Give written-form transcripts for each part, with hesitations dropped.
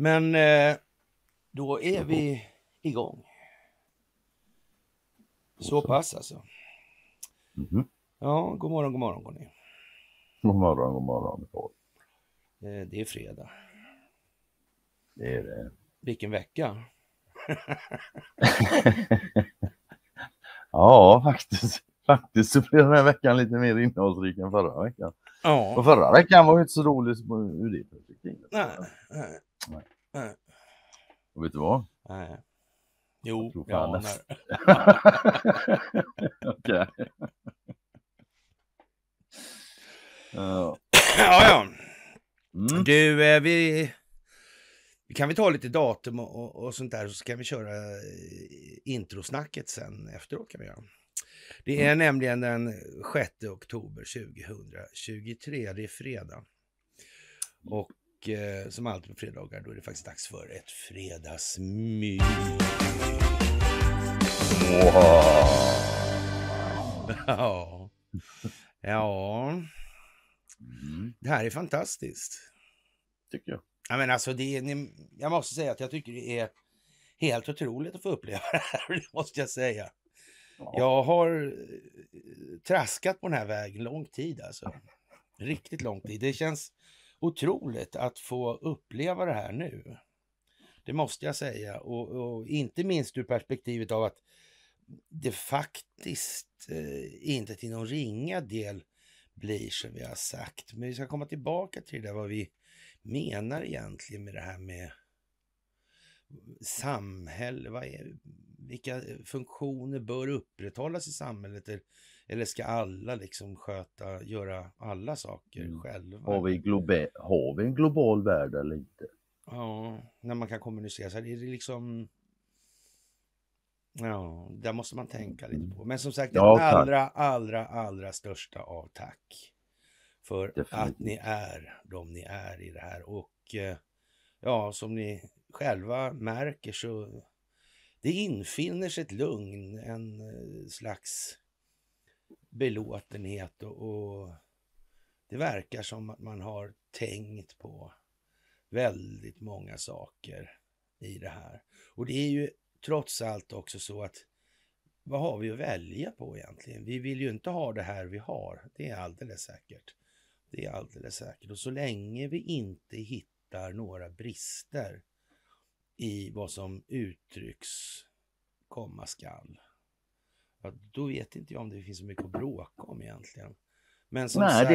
Men då är vi igång. Så pass alltså. Mhm. Ja, god morgon går ni. God morgon. Det är fredag. Det är det. Vilken vecka. Ja, faktiskt så blir den här veckan lite mer innehållsrik än förra veckan. Ja. Och förra veckan var ju inte så roligt ur det perspektivet. Nej. Och vet du vad? Nej. Jo, Jag jag tror anar. Okej. Ja. Ja. Mm. Du, vi kan vi ta lite datum och sånt där, så kan vi köra introsnacket sen efteråt kan vi göra. Det är nämligen den 6 oktober 2023, det är fredag. Och som alltid på fredagar, då är det faktiskt dags för ett fredagsmys. Ja. Det här är fantastiskt. Tycker jag. Ja, men alltså jag måste säga att jag tycker det är helt otroligt att få uppleva det här, det måste jag säga. Ja. Jag har traskat på den här vägen lång tid alltså. Riktigt lång tid. Det känns otroligt att få uppleva det här nu. Det måste jag säga. Och inte minst ur perspektivet av att det faktiskt inte till någon ringa del blir som vi har sagt. Men vi ska komma tillbaka till det, vad vi menar egentligen med det här med samhälle. Vilka funktioner bör upprätthållas i samhället? Eller ska alla liksom göra alla saker själva? Har vi en global värld eller inte? Ja, när man kan kommunicera så här, är det liksom... Ja, där måste man tänka lite på. Men som sagt, allra största av tack för att ni är de ni är i det här. Och ja, som ni själva märker så det infinner sig ett lugn, en slags belåtenhet och det verkar som att man har tänkt på väldigt många saker i det här. Och det är ju trots allt också så att vad har vi att välja på egentligen? Vi vill ju inte ha det här vi har. Det är alldeles säkert. Det är alldeles säkert. Och så länge vi inte hittar några brister i vad som uttrycks komma skall, ja, då vet inte jag om det finns så mycket att bråka om egentligen. Men som sagt...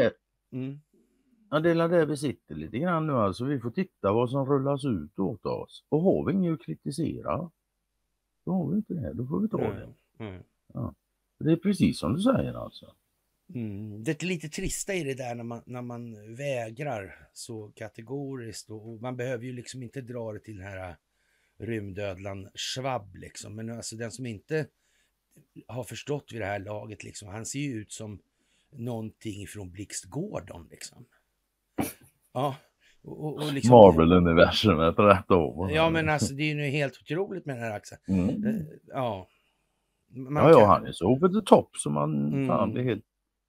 Det är det vi sitter lite grann nu alltså. Vi får titta vad som rullas ut åt oss. Och har vi inget att kritisera, då har vi inte det. Då får vi ta det. Ja. Det är precis som du säger alltså. Det är lite trista i det där när man vägrar så kategoriskt. Och man behöver ju liksom inte dra det till den här rymdödlan Schwab liksom. Men alltså den som inte har förstått vid det här laget liksom, han ser ju ut som någonting från Blixt Gordon liksom. Ja. Och liksom, Marvel-universumet rätt om. Ja, men alltså det är ju helt otroligt med den här axeln. Ja. Han är så over the top som man fan blir helt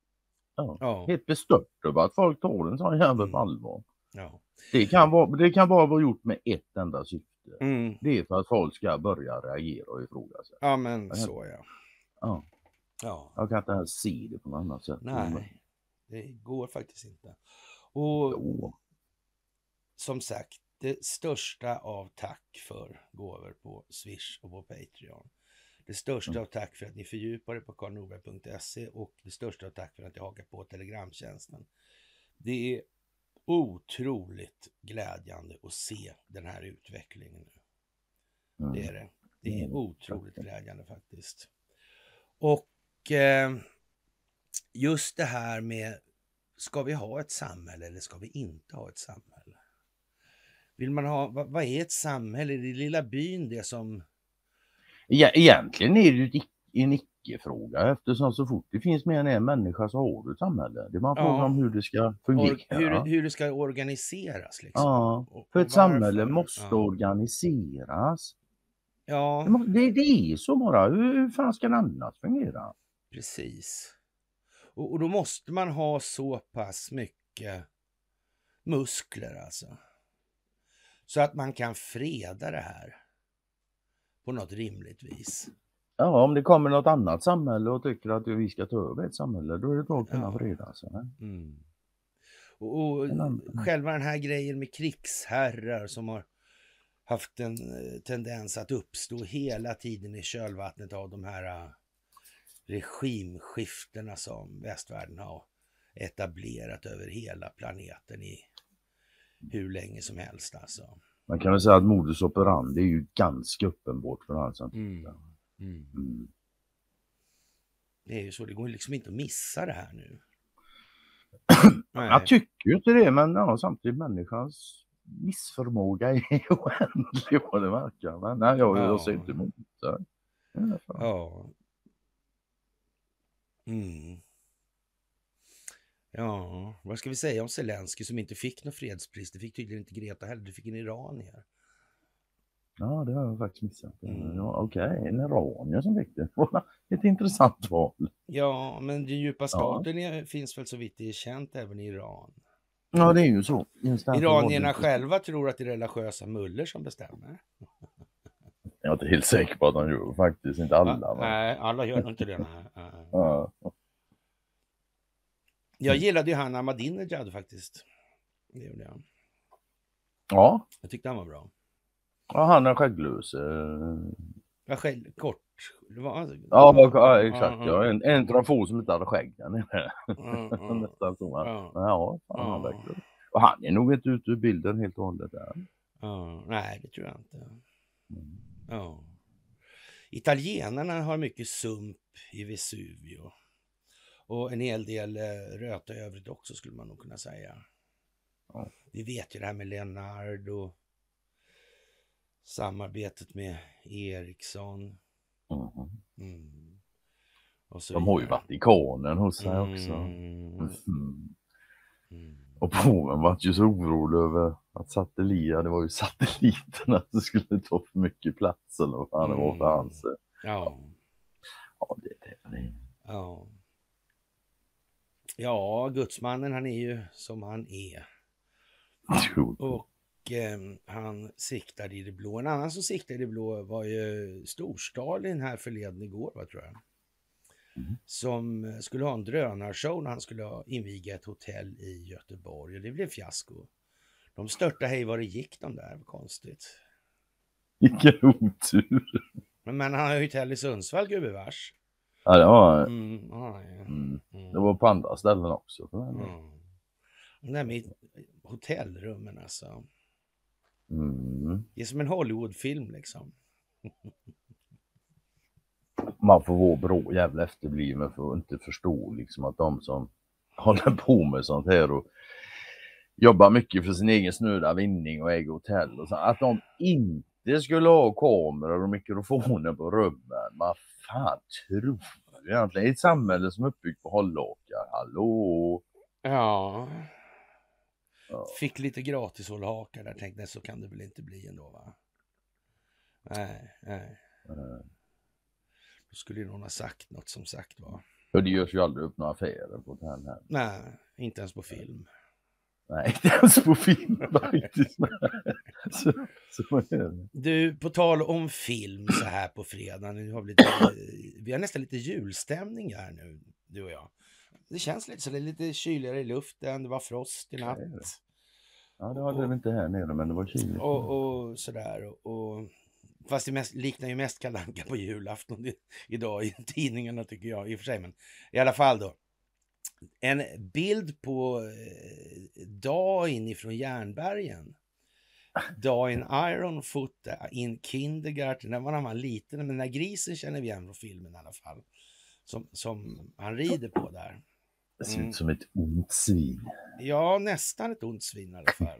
helt bestört över att folk tar en sån jävel på allvar. Ja. Det kan bara vara gjort med ett enda syfte. Det är för att folk ska börja reagera och ifrågasätta. Ja, men så ja. Jag kan inte ens se det på något annat sätt. Nej, det går faktiskt inte. Och som sagt, det största av tack för gåvor på Swish och på Patreon. Det största av tack för att ni fördjupar er på karlnorberg.se och det största av tack för att ni hakar på Telegramtjänsten. Det är otroligt glädjande att se den här utvecklingen nu. Det är det. Det är otroligt glädjande faktiskt. Och just det här med, ska vi ha ett samhälle eller ska vi inte ha ett samhälle? Vill man ha, vad är ett samhälle? Är det lilla byn det som... Ja, egentligen är det ju en icke-fråga, eftersom så fort det finns mer än en människa så har du ett samhälle. Det är bara frågan om hur det ska fungera. Hur det ska organiseras liksom. Ja, för ett samhälle måste organiseras. Ja. Det är så bara. Hur fan ska det annars fungera? Precis. Och då måste man ha så pass mycket muskler alltså. Så att man kan freda det här på något rimligt vis. Ja, om det kommer något annat samhälle och tycker att vi ska ta över ett samhälle, då är det bra att kunna freda sig. Mm. Och själva den här grejen med krigsherrar som har haft en tendens att uppstå hela tiden i kölvattnet av de här regimskiftena som västvärlden har etablerat över hela planeten i hur länge som helst alltså. Man kan väl säga att modus operandi är ju ganska uppenbart för allt sånt. Det är ju så, det går liksom inte att missa det här nu. Jag tycker ju inte det, men ja, samtidigt människans missförmåga är oändlig vad det verkar. Men nej, jag ser inte emot det. Ja. Ja, vad ska vi säga om Zelensky som inte fick något fredspris? Det fick tydligen inte Greta heller, det fick en iranier. Ja, det har jag faktiskt missat. Ja, okej, en iranier som fick det. Ett intressant val. Ja, men den djupa staten finns väl så vitt det är känt även i Iran. Ja, det är ju så. Iranierna själva tror att det är religiösa muller som bestämmer. Jag är inte helt säker på att de gör faktiskt, inte alla. Va? Nej, alla gör inte det. Ja. Jag gillade ju han Ahmadinejad faktiskt. Det gjorde jag. Ja. Jag tyckte han var bra. Ja, han är skägglös. Ja, kort. Det var... Ja, exakt. Ja, en av de få som inte hade skägg. Nästan så. Ja, han verkligen. Och han är nog inte ute ur bilden helt och hållet där. Nej, det tror jag inte. Italienarna har mycket sump i Vesuvio. Och en hel del röta i övrigt också skulle man nog kunna säga. Vi vet ju det här med Leonardo. Samarbetet med Ericsson. Och så de har ju Vatikanen hos sig också. Och påven var ju så orolig över att det var ju satelliterna som skulle ta för mycket plats eller vad fan det var för hans. Ja, det. Ja, gudsmannen han är ju som han är. Och han siktade i det blå. En annan som siktade i det blå var ju Storstalin här förleden igår, vad tror jag. Som skulle ha en drönarshow när han skulle inviga ett hotell i Göteborg. Och det blev fiasko. De störtade hej vad det gick de där, konstigt. Vilken otur. Men han har ju hotell i Sundsvall, gubevars. Ja, det var... Det var på andra ställen också. Det där med hotellrummen alltså. Det är som en Hollywoodfilm liksom. Man får vara bra jävla efterbliven för att inte förstå liksom att de som håller på med sånt här och jobbar mycket för sin egen snöda vinning och äger hotell och så, att de inte skulle ha kameror och mikrofoner på rummen. Vad fan tror du egentligen? Ett samhälle som är uppbyggt på hållhakar. Hallå? Ja. Fick lite gratis hållhakar där, tänkte så kan det väl inte bli ändå, va? Nej. Då skulle någon ha sagt något som sagt var. Och det görs ju aldrig upp några affärer på det här. Nej, inte ens på film. Nej, inte ens på film faktiskt. Så är det. Du, på tal om film så här på fredag, nu har vi har nästan lite julstämning här nu, du och jag. Det känns lite så, det är lite kyligare i luften, det var frost i natt. Ja, det hade vi inte här nere, men det var kyligt. Och sådär, och fast det liknar ju mest Kalle Anka på julafton idag i tidningarna tycker jag i och för sig, men i alla fall då. En bild på Dain ifrån Järnbergen. Dain Ironfoot in Kindergarten. När man var liten, men den där grisen känner vi igen från filmen i alla fall. Som han rider på där. Det ser ut som ett ont svin. Ja, nästan ett ont svin i alla fall.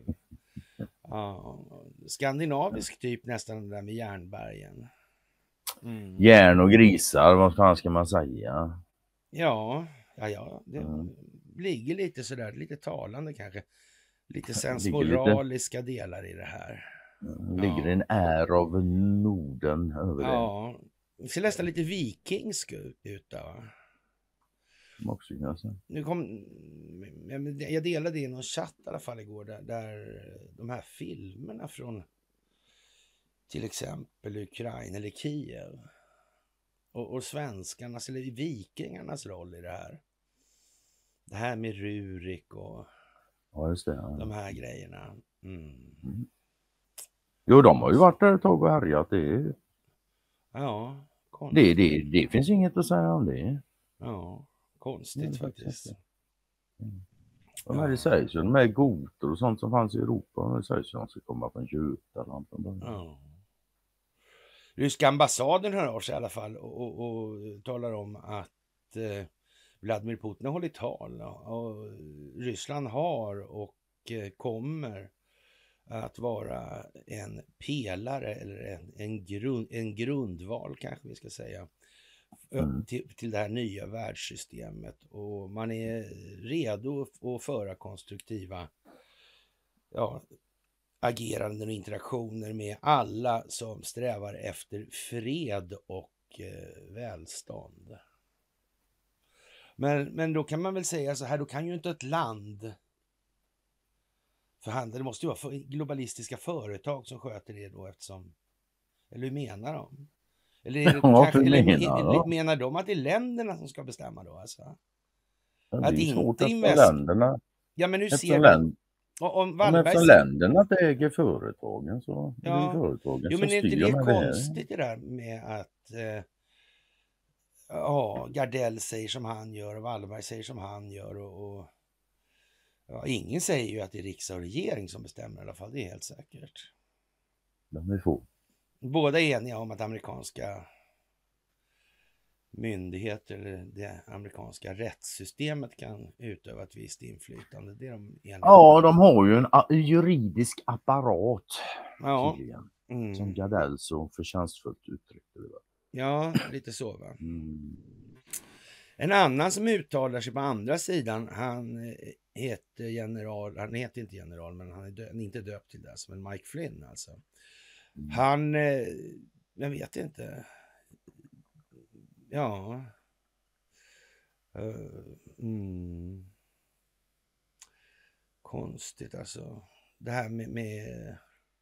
Skandinavisk typ nästan det där med Järnbergen. Järn och grisar, vad fan ska man säga? Ja, det ligger lite sådär, lite talande kanske. Lite sensmoraliska delar i det här. Ligger en är av Norden över det. Ja, det ser nästan lite vikingsk ut då. Också, alltså. Nu kom jag delade i någon chatt i alla fall igår där de här filmerna från till exempel Ukraina eller Kiev och svenskarnas eller vikingarnas roll i det här. Det här med Rurik och just det, ja. De här grejerna. Jo, de har ju varit där ett tag och härjat. Ja, det finns inget att säga om det. Ja, konstigt faktiskt. Det sägs ju, de här gotor och sånt som fanns i Europa, det sägs ju att de ska komma från Götaland. Ryska ambassaden hör av sig i alla fall och talar om att Vladimir Putin har hållit tal och Ryssland har och kommer att vara en pelare eller en grundval kanske vi ska säga till det här nya världssystemet, och man är redo att föra konstruktiva ageranden och interaktioner med alla som strävar efter fred och välstånd. Men då kan man väl säga så här, då kan ju inte ett land förhandla, det måste ju vara globalistiska företag som sköter det då, eftersom, eller hur menar de? Eller, är det menar de att det är länderna som ska bestämma då alltså? Ja, att det är svårt inte länderna. Ja, men nu ser vi om eftersom länderna äger företagen så är det företagen jo, men som är inte styr det med konstigt det där med att Gardell säger som han gör och Wallenberg säger som han gör och ingen säger ju att det är riksdag och regering som bestämmer i alla fall, det är helt säkert. De är få. Båda är eniga om att amerikanska myndigheter eller det amerikanska rättssystemet kan utöva ett visst inflytande. Det är de eniga. Ja, de har ju en juridisk apparat tydligen. Som Gardell så förtjänstfullt uttryckte det. Ja, lite så va. En annan som uttalar sig på andra sidan, han heter inte general, men han är inte döpt till det, som en Mike Flynn alltså. Han, jag vet inte. Ja. Konstigt alltså. Det här med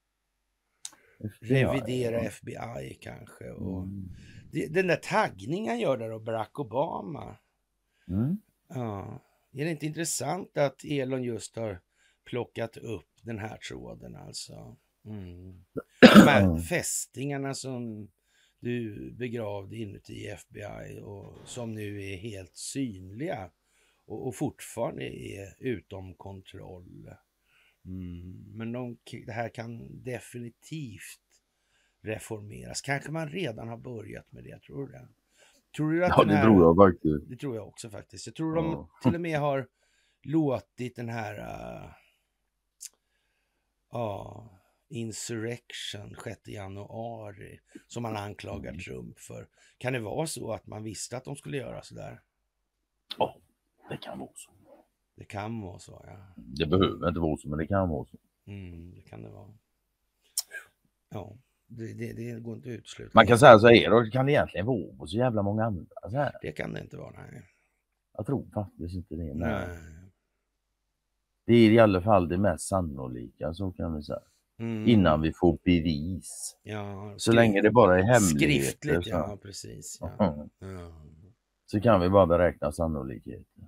revidera FBI kanske. Och den där taggningen gör där av Barack Obama. Ja. Är det inte intressant att Elon just har plockat upp den här tråden alltså? De här fästingarna som du begravde inuti FBI och som nu är helt synliga och fortfarande är utom kontroll. Men det här kan definitivt reformeras. Kanske man redan har börjat med det, tror du det? Tror du att det tror jag faktiskt. Det tror jag också faktiskt. Jag tror de till och med har låtit den här insurrection 6 januari som man anklagar Trump för. Kan det vara så att man visste att de skulle göra så där? Ja, det kan vara så. Det kan vara så, ja. Det behöver inte vara så, men det kan vara så. Det kan det vara. Ja, det går inte att utesluta. Man kan säga så här, då kan det egentligen vara på så jävla många andra. Så här. Det kan det inte vara, nej. Jag tror faktiskt inte det. Nej. Det är i alla fall det mest sannolika, så kan vi säga. Innan vi får bevis. Ja, så länge det bara är hemligheter. Skriftligt, ja precis. Ja. Så kan vi bara beräkna sannolikheten.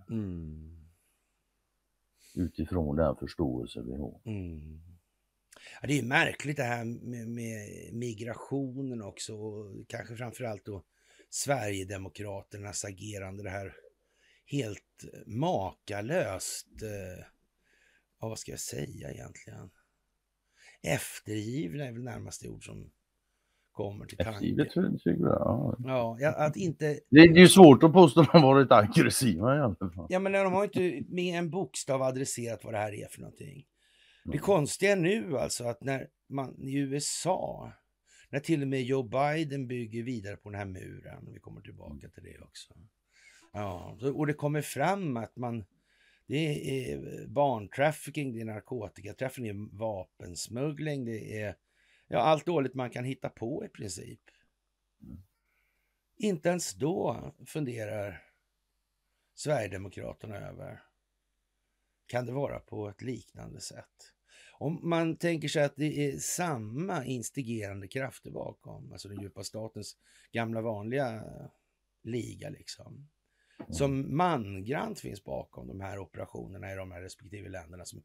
Utifrån den förståelse vi har. Ja, det är märkligt det här med migrationen också. Och kanske framförallt då Sverigedemokraternas agerande. Det här helt makalöst. Vad ska jag säga egentligen? Eftergivna är väl närmaste ord som kommer till tanken. Ja, att inte... Det är ju svårt att påstå att de har varit aggressiva i alla fall. Ja, men de har inte med en bokstav adresserat vad det här är för någonting. Det konstiga är nu alltså att när man i USA, när till och med Joe Biden bygger vidare på den här muren, vi kommer tillbaka till det också. Ja, och det kommer fram att det är barntrafficking, det är narkotikatrafficking, det är vapensmuggling, det är allt dåligt man kan hitta på i princip. Inte ens då funderar Sverigedemokraterna över kan det vara på ett liknande sätt. Om man tänker sig att det är samma instigerande krafter bakom, alltså den djupa statens gamla vanliga liga liksom, som mangrant finns bakom de här operationerna i de här respektive länderna som,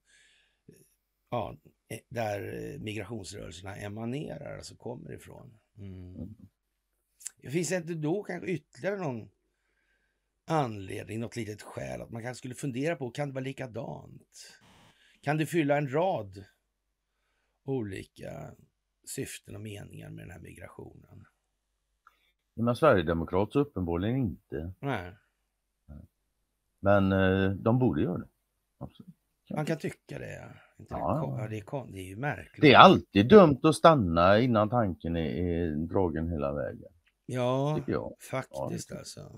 ja, där migrationsrörelserna emanerar, alltså kommer ifrån. Finns det inte då kanske ytterligare någon anledning, något litet skäl att man kanske skulle fundera på, kan det vara likadant? Kan det fylla en rad olika syften och meningar med den här migrationen? Men Sverigedemokrater uppenbarligen inte. Nej. Men de borde göra det. Absolut. Man kan tycka det. Inte Ja. det är ju märkligt. Det är alltid dumt att stanna innan tanken är dragen hela vägen. Ja, tycker jag. faktiskt Ja, alltså.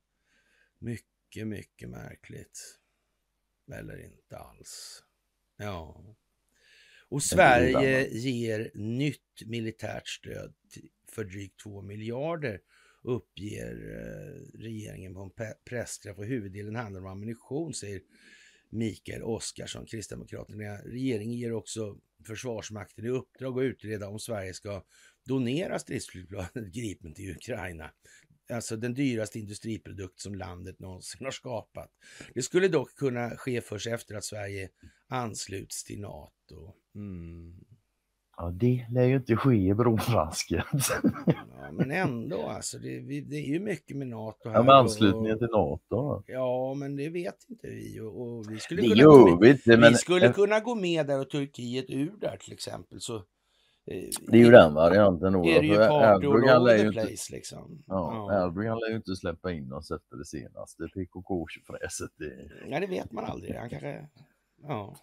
Mycket, mycket märkligt. Eller inte alls. Ja. Och Sverige ger nytt militärt stöd för drygt 2 miljarder uppger regeringen på en pressträff, och huvuddelen handlar om ammunition, säger Mikael Oskarsson, Kristdemokraterna. Regeringen ger också Försvarsmakten i uppdrag att utreda om Sverige ska donera stridsflygplanet Gripen till Ukraina. Alltså den dyraste industriprodukt som landet någonsin har skapat. Det skulle dock kunna ske först efter att Sverige ansluts till NATO. Ja, det lär ju inte ske i bronfasket. Ja, men ändå alltså, det är ju mycket med NATO här. Ja, med anslutningen till NATO. Ja, men det vet inte vi. Och vi skulle det kunna gör gå med, vi inte, men... vi skulle kunna gå med där och Turkiet ur där till exempel. Så, det är ju den varianten då. Är det ju party all over the place inte, liksom. Erdogan lär ju inte släppa in oss efter det senaste PKK-fräset. Ja, det vet man aldrig. Han kanske... Ja.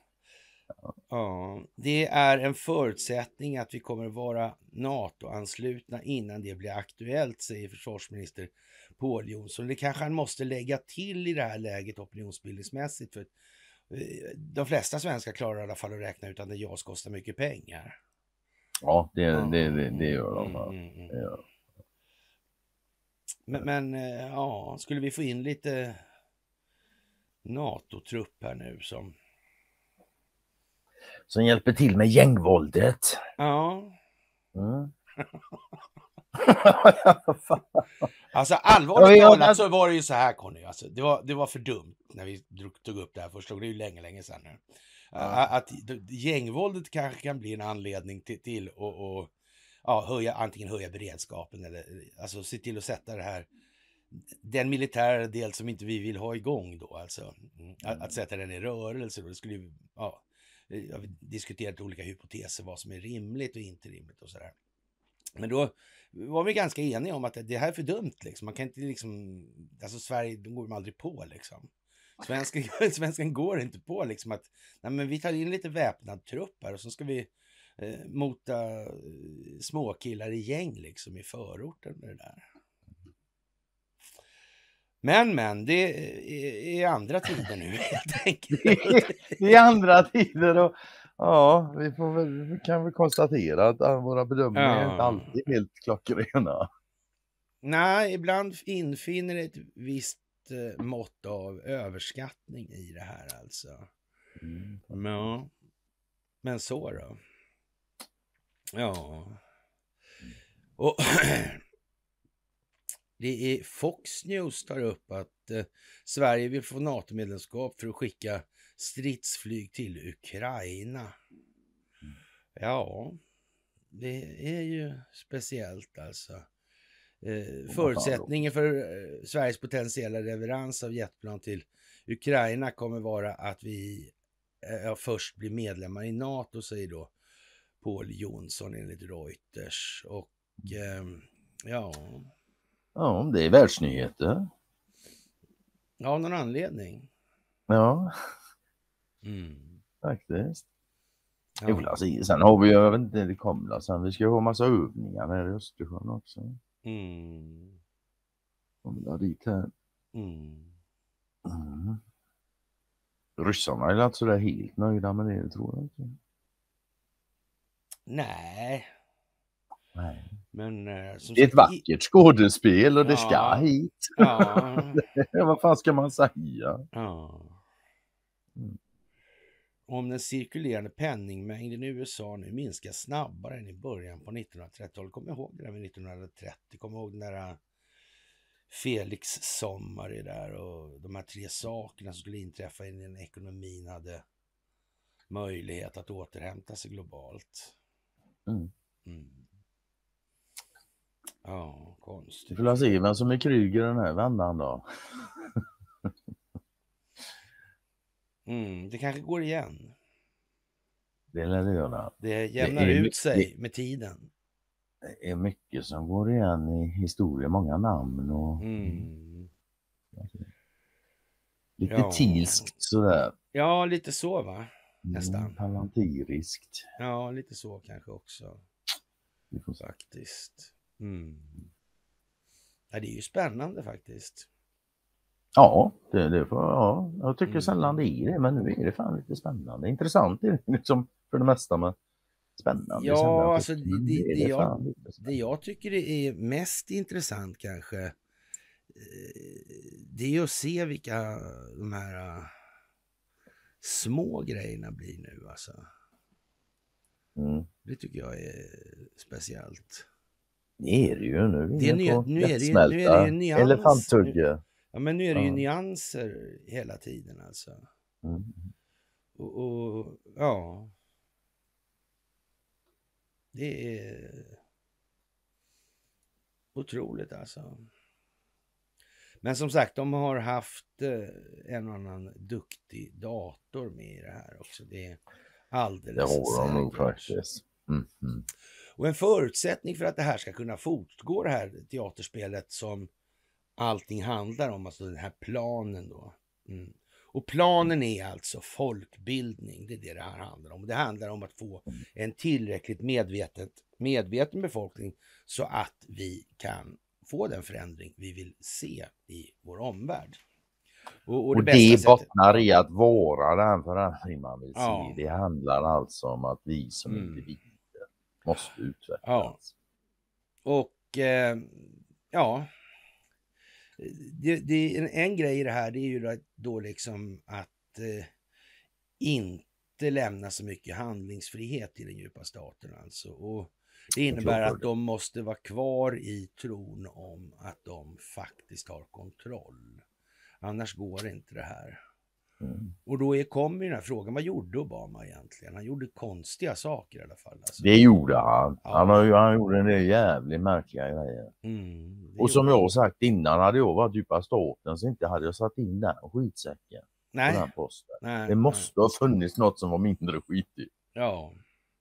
Det är en förutsättning att vi kommer vara NATO-anslutna innan det blir aktuellt, säger försvarsminister Pål Jonson. Det kanske han måste lägga till i det här läget opinionsbildningsmässigt, för de flesta svenskar klarar i alla fall att räkna ut att det JAS kostar mycket pengar. Ja, det gör de. Det gör de. Men ja, skulle vi få in lite NATO-trupp här nu som hjälper till med gängvåldet. Ja. Alltså allvarligt talat så var det ju så här, Conny. Alltså, det var för dumt när vi tog upp det här först. Det är ju länge sedan nu. Att gängvåldet kanske kan bli en anledning till att antingen höja beredskapen eller alltså se till att sätta det här, den militära del som inte vi vill ha igång då, alltså att sätta den i rörelse då. Det skulle ju, jag har diskuterat olika hypoteser vad som är rimligt och inte rimligt och sådär. Men då var vi ganska eniga om att det här är för dumt liksom. Man kan inte liksom, alltså Sverige, de går man aldrig på liksom. Svenskan går inte på liksom att, nej men vi tar in lite väpnad trupp här och så ska vi mota småkillar i gäng liksom i förorten med det där. Men det är andra tider nu helt enkelt. Det är andra tider och ja, vi kan väl konstatera att våra bedömningar är inte alltid helt klockrena. Nej, ibland infinner ett visst mått av överskattning i det här alltså. Ja. Men så då. Ja. Och det är Fox News tar upp att Sverige vill få NATO-medlemskap för att skicka stridsflyg till Ukraina. Ja, det är ju speciellt alltså. Förutsättningen för Sveriges potentiella leverans av jetplan till Ukraina kommer vara att vi först blir medlemmar i NATO, säger då Pål Jonson enligt Reuters. Och ja, det är världsnyheter. Ja, av någon anledning. Ja, faktiskt. Ja. Jo, sen har vi, jag vet inte, det kommer sen. Vi ska ha massa övningar här i Östersjön också. Kommer dit här. Ryssarna är inte sådär helt nöjda med det, tror jag inte. Nej. Men, det är ett vackert skådespel och det ska hit. Ja. Vad fan ska man säga? Ja. om den cirkulerande penningmängden i USA nu minskar snabbare än i början på 1930-talet. Kom ihåg det där med 1930, kom ihåg den där Felix sommar där och de här 3 sakerna som skulle inträffa innan ekonomin hade möjlighet att återhämta sig globalt. Ja, konstigt. Vi får se vem som är krig i den här vändan då. Det kanske går igen. Det lär det göra. Det jämnar ut sig med tiden. Det är mycket som går igen i historien, många namn och lite tilskt sådär. Ja, lite så va? Nästan. Palantiriskt. Ja, lite så kanske också. Faktiskt. Ja, det är ju spännande faktiskt. Ja, det får jag tycker sällan det är det, men nu är det fan lite spännande. Intressant är det liksom för det mesta, med spännande. Ja, alltså det jag tycker är mest intressant kanske, det är att se vilka de här små grejerna blir nu alltså. Det tycker jag är speciellt. Det är det ju nu. Nu är det ju nyanser. Elefanttugge. Ja, men nu är det ju nyanser hela tiden alltså. Och ja. Det är otroligt alltså. Men som sagt, de har haft en annan duktig dator med i det här också. Det är alldeles säkert. Det har de nog faktiskt. Och en förutsättning för att det här ska kunna fortgå, det här teaterspelet som allting handlar om, alltså den här planen då. Och planen är alltså folkbildning, det är det här handlar om. Det handlar om att få en tillräckligt medveten befolkning så att vi kan få den förändring vi vill se i vår omvärld. Och det bottnar i att vara den förändring man vill se. Det handlar alltså om att vi som individer måste utvecklas. Ja. Och det en grej i det här, det är ju då liksom att inte lämna så mycket handlingsfrihet i den djupa staten alltså. Och det innebär att de måste vara kvar i tron om att de faktiskt har kontroll. Annars går inte det här. Och då kommer den här frågan, vad gjorde Obama egentligen? Han gjorde konstiga saker i alla fall. Alltså. Det gjorde han. Ja. Han gjorde en del jävligt märkliga grejer. Och som jag har sagt innan, hade jag varit djupa staten så inte hade jag satt in den skitsäcken. Nej. På den posten. Det måste ha funnits något som var mindre skitigt. Ja.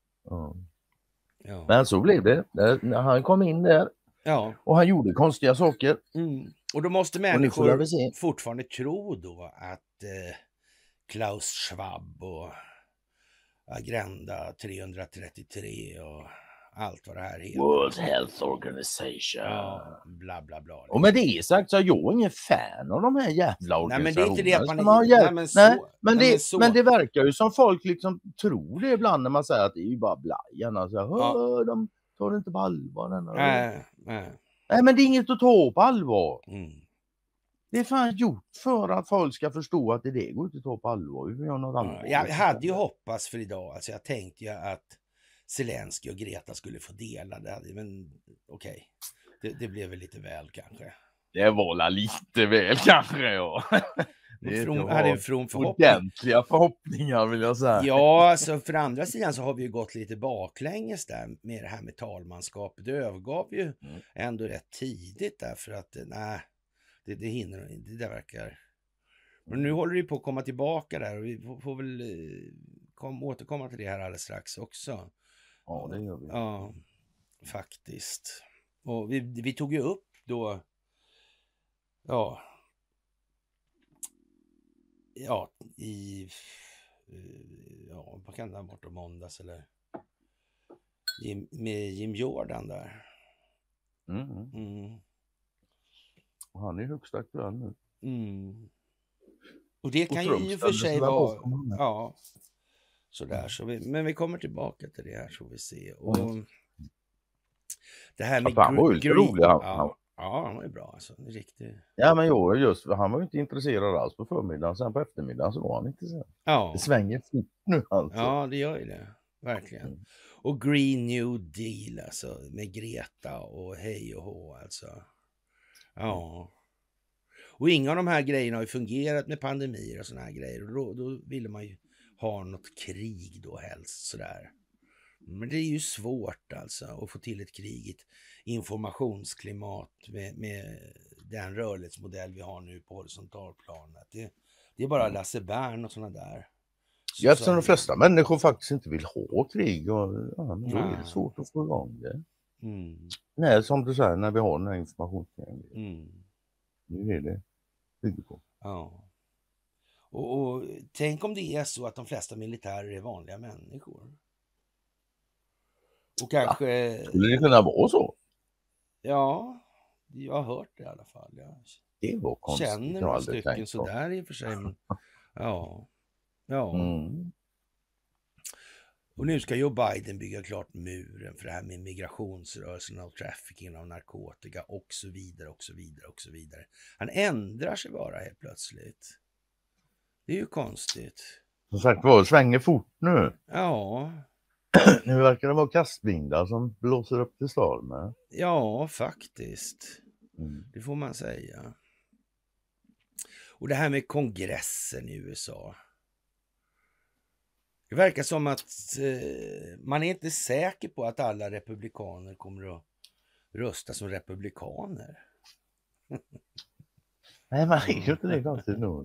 Men så blev det. När han kom in där. Ja. Och han gjorde konstiga saker. Och då måste människor fortfarande tro då att Klaus Schwab och Agenda 333 och allt vad det här heter. World Health Organization. Ja, bla bla bla. Och med det sagt så är jag ingen fan av de här jävla organisationerna. Nej, men det är inte det att man är... Men det verkar ju som folk liksom tror det ibland när man säger att det är ju bara blajan. Alltså, de tar det inte på allvar. Nej, men det är inget att ta på allvar. Det är fan gjort för att folk ska förstå att det går inte att ta på allvar. Jag hade ju hoppats för idag. Alltså jag tänkte ju att Zelensky och Greta skulle få dela det. Men okej. Det blev väl lite väl kanske. Det var lite väl kanske, ja. hade en from förhoppning. Ordentliga förhoppningar vill jag säga. Ja, alltså för andra sidan så har vi ju gått lite baklänges där med det här med talmanskapet. Det övergav ju ändå rätt tidigt därför att det hinner inte. Det verkar. Men nu håller det på att komma tillbaka där och vi får väl återkomma till det här alldeles strax också. Ja, det gör vi. Ja, faktiskt. Och vi tog ju upp då vad kan det ha varit om måndags eller med Jim Jordan där. Och han är högst aktuell nu. Och det kan ju i och för sig vara sådär. Men vi kommer tillbaka till det här så vi ser. Och det här med Ja, han var ju bra alltså. Det är riktigt. Ja, men just han var ju inte intresserad alls på förmiddagen. Sen på eftermiddagen så var han intresserad. Det Ja, svänger fort nu alltså. ja, det gör ju det. Verkligen. Och Green New Deal alltså, med Greta och hej och hå alltså. Ja. Och inga av de här grejerna har ju fungerat med pandemier och såna här grejer. Och då ville man ju ha något krig då helst sådär. Men det är ju svårt alltså att få till ett krig i ett informationsklimat med den rörlighetsmodell vi har nu på horisontalplanet. Det är bara Lasse Bern och såna där. Ja, eftersom de flesta människor faktiskt inte vill ha krig, och men då är det svårt att få igång det. Nej, som du säger, när vi har den här informationskrigen. Nu är det bygger på. Ja. Och tänk om det är så att de flesta militärer är vanliga människor. Och kanske... Skulle det kunna vara så? Ja, jag har hört det i alla fall. Det var konstigt. Känner några stycken sådär i och för sig. Men, ja. Och nu ska Joe Biden bygga klart muren för det här med migrationsrörelserna och trafficking av narkotika och så vidare och så vidare och så vidare. Han ändrar sig bara helt plötsligt. Det är ju konstigt. Som sagt var, svänger fort nu. Ja. Nu verkar det vara kastvindar som blåser upp till storm. Ja, faktiskt. Det får man säga. Och det här med kongressen i USA. Det verkar som att man är inte säker på att alla republikaner kommer att rösta som republikaner. Nej, man är ju inte det konstigt nog.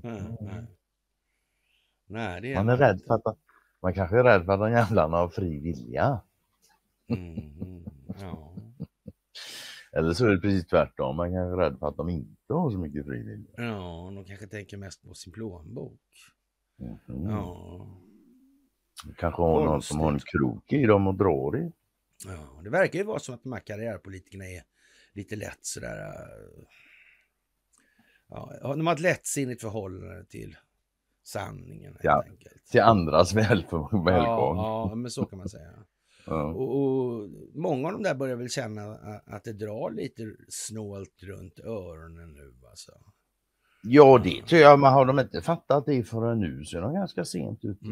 Nej, det är man är rädd för att man kanske är rädd för att de jävlarna har fri vilja. Ja. Eller så är det precis tvärtom. Man kanske är rädd för att de inte har så mycket fri vilja. Ja, de kanske tänker mest på sin plånbok. Ja. Kanske har någon som har en krok i dem och drar i. Ja, det verkar ju vara som att de här karriärpolitikerna är lite lätt sådär. Ja, de har ett lättsinnigt förhållande till sanningen helt enkelt. Till andras välgång. Ja, men så kan man säga. Och många av dem där börjar väl känna att det drar lite snålt runt öronen nu alltså. Ja, det tror jag, men har de inte fattat det förrän nu så är de ganska sent ute.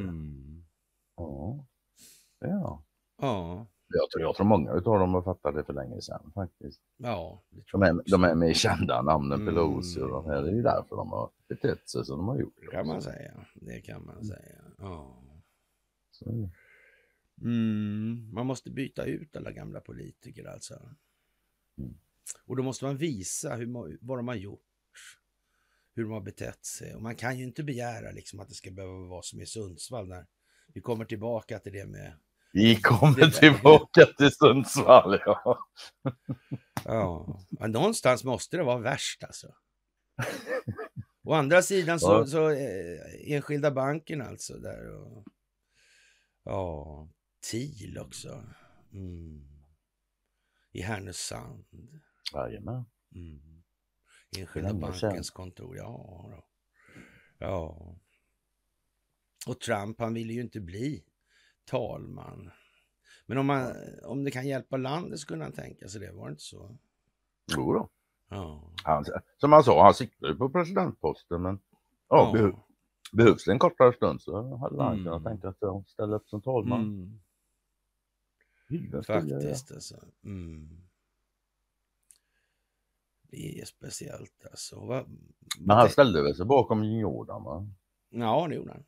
Ja. Jag tror många utav dem har fattat det för länge sedan faktiskt. Ja, det tror de är med kända namnen Pelosi och de här, det är ju därför de har betett sig som de har gjort. Kan man säga. Det kan man säga. Ja. Så. Man måste byta ut alla gamla politiker alltså. Och då måste man visa vad de har gjort. Hur de har betett sig. Och man kan ju inte begära liksom att det ska behöva vara som i Sundsvall när vi kommer tillbaka till det med... Vi kommer tillbaka till Sundsvall, ja. Ja, någonstans måste det vara värst alltså. Å andra sidan så enskilda banken alltså där och... Ja, TIL också. I Härnösand. Jajamän. Enskilda bankens kontor, ja. Och Trump, han ville ju inte bli talman. Men om det kan hjälpa landet så kunde han tänka sig det, var det inte så? Jo då. Ja. Som han sa, han siktar ju på presidentposten, men behövs det en kortare stund så hade han kunnat tänka att jag ställer upp som talman. Faktiskt alltså. Det är speciellt alltså. Men han ställde väl sig bakom Jordan, va? Ja, det gjorde han.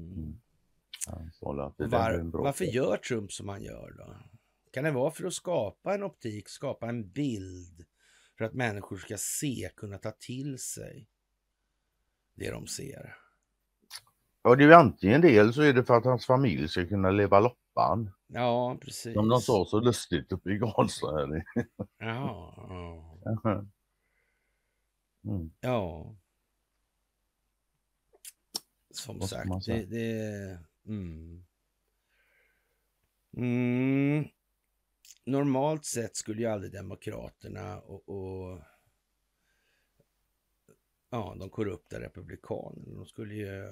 Varför gör Trump som han gör då? Kan det vara för att skapa en optik, skapa en bild för att människor ska kunna ta till sig det de ser? Ja, det är ju antingen det eller så är det för att hans familj ska kunna leva loppan. Ja, precis. Som de sa så lustigt uppe i Gaza här. Ja. Som sagt, normalt sett skulle ju aldrig demokraterna och de korrupta republikanerna, de skulle ju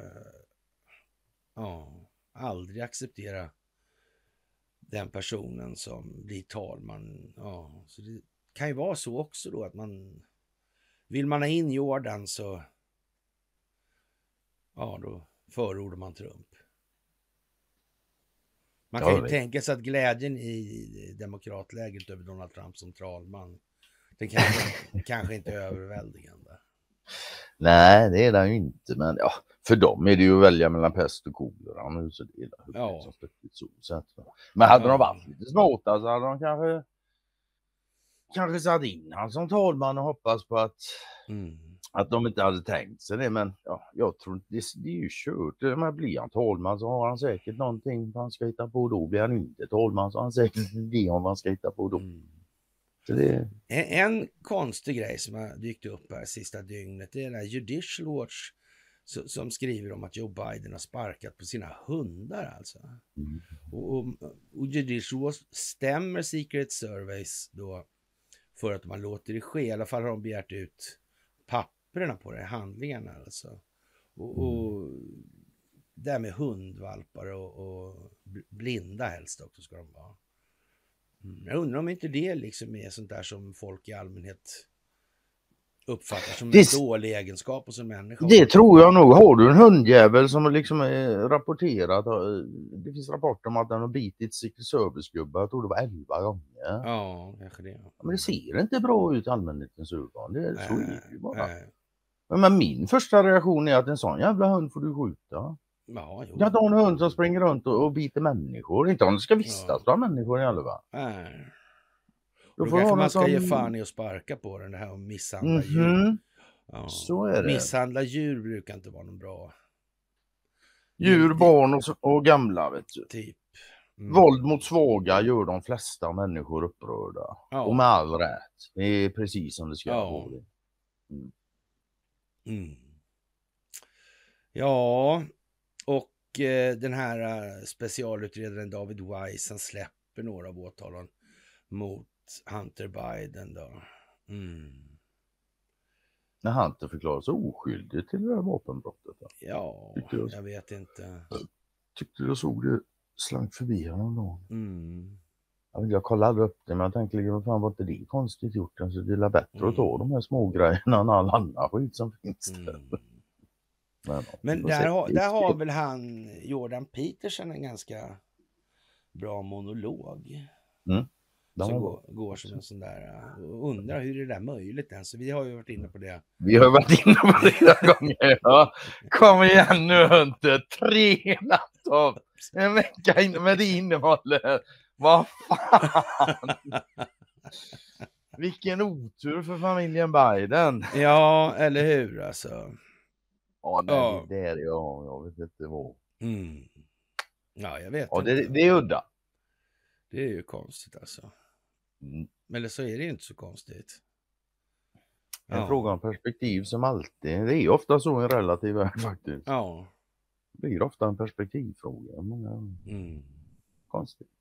aldrig acceptera den personen som blir talman. Ja, så det kan ju vara så också då att vill man ha in Jordan så då förordar man Trump. Man kan ju tänka sig att glädjen i demokratlägret över Donald Trump som talman, den kanske inte är överväldigande. Nej, det är det ju inte, men för dem är det ju att välja mellan pest och kolera nu, så det är så. Men hade de varit lite smarta så hade de kanske satt in han som talman och hoppas på att de inte hade tänkt sig det, men jag tror inte det är ju kört. Men blir han talman så har han säkert någonting han ska hitta på då. Blir han inte talman så har han säkert det om han ska hitta på då. Så det... En konstig grej som har dykt upp här sista dygnet, det är den här Judicial Watch som skriver om att Joe Biden har sparkat på sina hundar alltså. Och Judicial Watch stämmer Secret Service då för att man låter det ske. I alla fall har de begärt ut papperna på det, handlingarna alltså. Och där med hundvalpar och blinda helst också ska de vara. Jag undrar om inte det liksom är sånt där som folk i allmänhet uppfattar som en dålig egenskap hos en människa. Det tror jag nog. Har du en hundjävel som liksom är rapporterat, det finns rapporter om att den har bitit Secret Service-gubbar, jag tror det var 11 gånger. Ja, kanske det. Men det ser inte bra ut allmänhetens ögon. Så är det ju bara. Men min första reaktion är att en sån jävla hund får du skjuta. Ja, jag har en hund som springer runt och biter människor. Inte om det ska vistas bland människor i alla fall. Nej. Då kanske man ska ge fan i att sparka på den, det här och misshandla djur. Ja. Så är det. Misshandla djur brukar inte vara någon bra. Djur, barn och gamla, vet du. Typ. Våld mot svaga gör de flesta människor upprörda. Och med all rätt. Det är precis som det ska vara. Ja, och den här specialutredaren David Weiss, han släpper några av åtalen mot Hunter Biden då. När Hunter förklarar sig oskyldig till det här vapenbrottet. Ja, jag vet inte. Tyckte jag såg det slank förbi honom då. Jag kollade upp det, men jag tänkte vad fan var inte det konstigt gjort? Alltså, det är bättre att ta de här små grejerna än all annan skit som finns där. Men där har väl han, Jordan Peterson, en ganska bra monolog. Som går som en sån där, och undrar hur är det där möjligt än. Så vi har ju varit inne på det. Vi har varit inne på det flera gånger. Ja. Kom igen nu, Hunter. 3 laptop. En vecka in med det innehållet. Vad fan. Vilken otur för familjen Biden. Ja, eller hur alltså. Ja, nej, det är det. Jag vet inte vad. Ja, jag vet inte. Det är udda. Det är ju konstigt alltså. Eller så är det inte så konstigt. En fråga om perspektiv som alltid. Det är ofta så i en relativ värld faktiskt. Ja. Det blir ofta en perspektivfråga. Konstigt.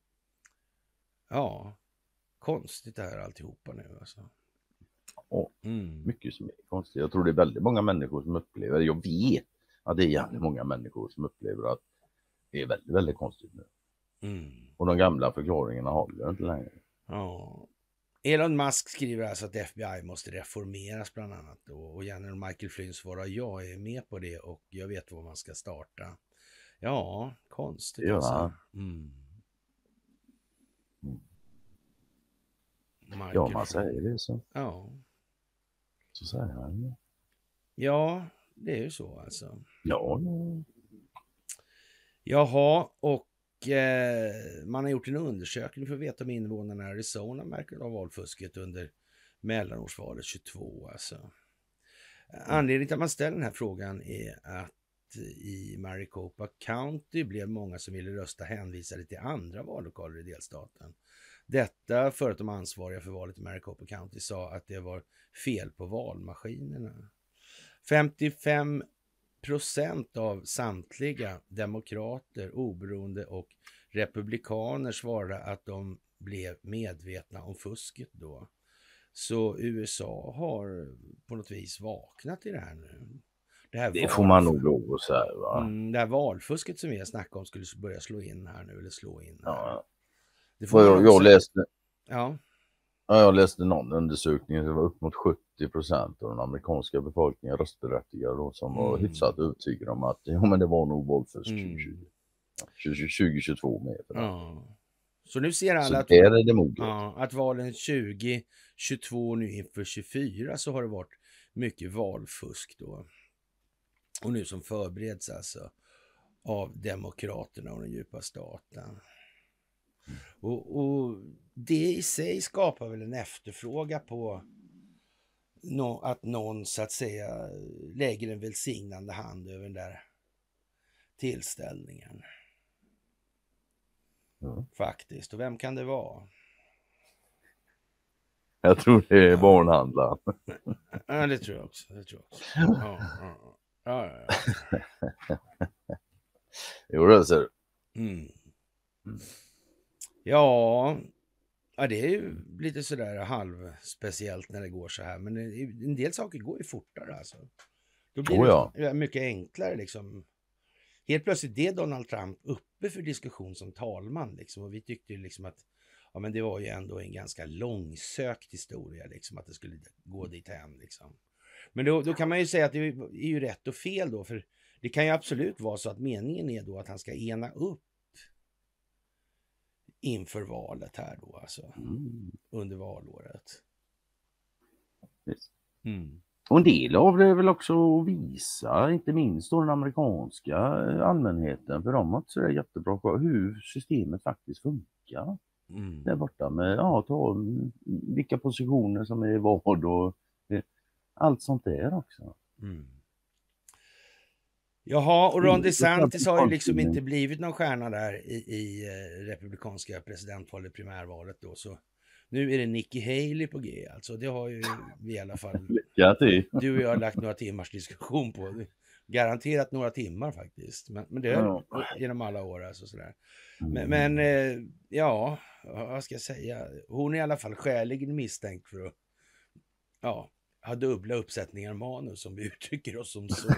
Ja. Konstigt det här alltihopa nu alltså. Mycket som är konstigt. Jag tror det är väldigt många människor som upplever, jag vet att det är jävligt många människor som upplever att det är väldigt, väldigt konstigt nu. Och de gamla förklaringarna håller inte längre. Ja. Elon Musk skriver alltså att FBI måste reformeras bland annat. Och general Michael Flynn svarar jag är med på det och jag vet var man ska starta. Ja, konstigt alltså. Ja, man säger det så. Ja. Så säger han det. Ja, det är ju så alltså. Ja. Jaha, och man har gjort en undersökning för att veta om invånarna i Arizona märker av valfusket under mellanårsvalet 22 alltså. Anledningen till att man ställer den här frågan är att i Maricopa County blev många som ville rösta hänvisade till andra vallokaler i delstaten. Detta för att de ansvariga för valet i Maricopa County sa att det var fel på valmaskinerna. 55% av samtliga demokrater, oberoende och republikaner svarade att de blev medvetna om fusket då. Så USA har på något vis vaknat i det här nu. Det får man nog lov att säga, va? Det här valfusket som vi har snackat om skulle börja slå in här nu, eller slå in här. Ja. Det får jag läste. Ja. Ja, jag läste någon undersökning, det var upp mot 70% av den amerikanska befolkningen röstberättigade då, som var hyfsat övertygade om att men det var nog valfusk 2022 med. Ja. Så nu ser alla att, är det moget. Att valen 2022 nu inför 24 så har det varit mycket valfusk då. Och nu som förbereds alltså av demokraterna och den djupa staten. Och det i sig skapar väl en efterfråga på att någon så att säga lägger en välsignande hand över den där tillställningen. Faktiskt. Och vem kan det vara? Jag tror det är barnhandlaren. Ja, det tror jag också. Ja. Jo, det ser du. Ja, det är ju lite sådär halvspeciellt när det går så här. Men en del saker går ju fortare alltså. Då blir det mycket enklare liksom. Helt plötsligt är Donald Trump uppe för diskussion som talman liksom. Och vi tyckte ju liksom att men det var ju ändå en ganska långsökt historia liksom. Att det skulle gå dit hem liksom. Men då kan man ju säga att det är ju rätt och fel då. För det kan ju absolut vara så att meningen är då att han ska ena upp inför valet här då alltså. Under valåret. Yes. Och en del av det är väl också att visa, inte minst då den amerikanska allmänheten, för de har inte så där jättebra på hur systemet faktiskt funkar. Där borta med vilka positioner som är vad och allt sånt där också. Jaha, och Ron DeSantis har ju liksom inte blivit någon stjärna där i republikanska presidentvalet, primärvalet då, så nu är det Nikki Haley på G, alltså det har ju vi i alla fall du och jag har lagt några timmars diskussion på, garanterat några timmar faktiskt, men det är genom alla år alltså sådär. Men ja, vad ska jag säga, hon är i alla fall skäligen misstänkt för att ha dubbla uppsättningar manus som vi uttrycker oss som så.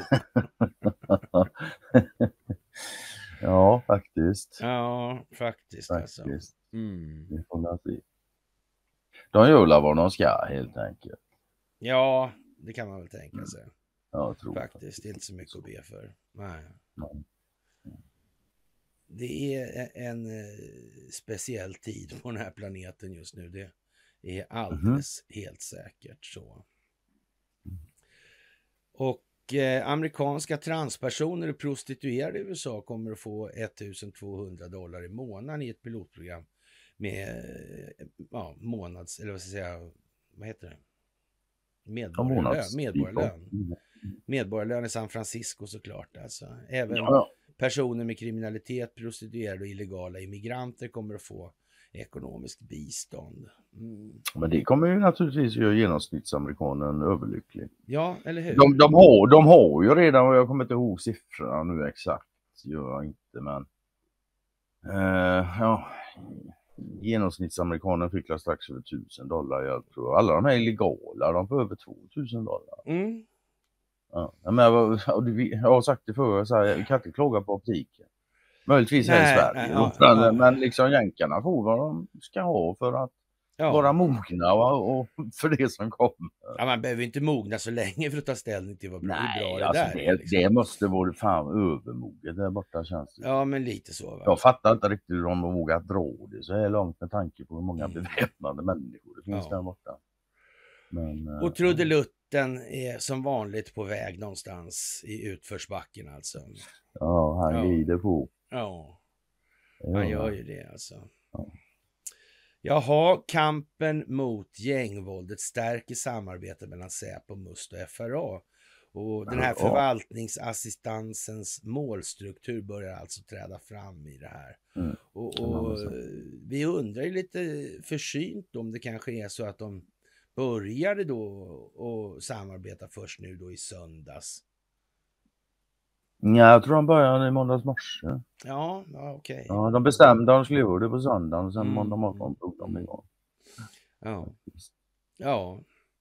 Ja, faktiskt. Ja, faktiskt. Alltså. Det får man se. De gör vad de ska helt enkelt. Ja, det kan man väl tänka sig. Ja, jag tror faktiskt. Det är inte så mycket att be för. Nej. Det är en speciell tid på den här planeten just nu. Det är alldeles helt säkert så. Och amerikanska transpersoner och prostituerade i USA kommer att få $1,200 i månaden i ett pilotprogram med månads, eller vad ska jag säga, vad heter det? Medborgarlön i San Francisco såklart alltså. Även personer med kriminalitet, prostituerade och illegala immigranter kommer att få ekonomiskt bistånd. Men det kommer ju naturligtvis göra genomsnittsamerikanen överlycklig. Ja, eller hur? De har ju redan, och jag kommer inte ihåg siffrorna nu exakt, gör jag inte, men genomsnittsamerikanen fick strax över $1,000, jag tror. Alla de här illegala, de får över $2,000. Men jag har sagt det förr, så här, jag kan inte klaga på optiken. Möjligtvis här i Sverige. Men liksom jänkarna får vad de ska ha för att vara mogna och för det som kommer. Ja, man behöver inte mogna så länge för att ta ställning till vad bra det alltså där är. Liksom. Det måste vara fan övermoget där borta, känns det. Ja, men lite så. Va? Jag fattar inte riktigt hur de vågar dra det så här långt med tanke på hur många beväpnade människor det finns där borta. Men, och trudelutten är som vanligt på väg någonstans i utförsbacken alltså. Ja, han glider på. Ja, han gör ju det alltså. Jaha, kampen mot gängvåldet stärker samarbetet mellan Säpo, MUST och FRA. Och den här förvaltningsassistansens målstruktur börjar alltså träda fram i det här. Och vi undrar ju lite försynt om det kanske är så att de började då och samarbeta först nu då i söndags. Ja, jag tror de började i måndags morse. Ja, okej. Ja, de bestämde att de skulle göra det på söndagen och sen måndag morgon tog de igång. Ja.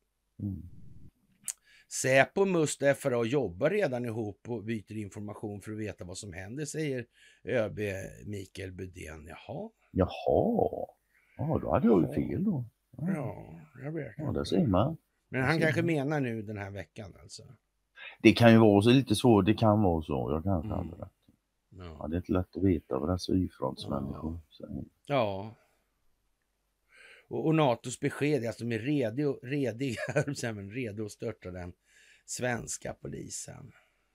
Säpo, MUST och FRA jobbar redan ihop och byter information för att veta vad som händer, säger ÖB Mikael Budén. Jaha. Ja, då hade jag ju fel då. Ja, jag vet. Ja, det ser man. Men han kanske menar nu den här veckan alltså. Det kan ju vara så lite svårt, det kan vara så. Jag kanske hade rätt. Ja, det är inte lätt att veta vad dessa Y-frontsmänniskor säger. Ja. Och NATOs besked är att de är redo att störta den svenska polisen.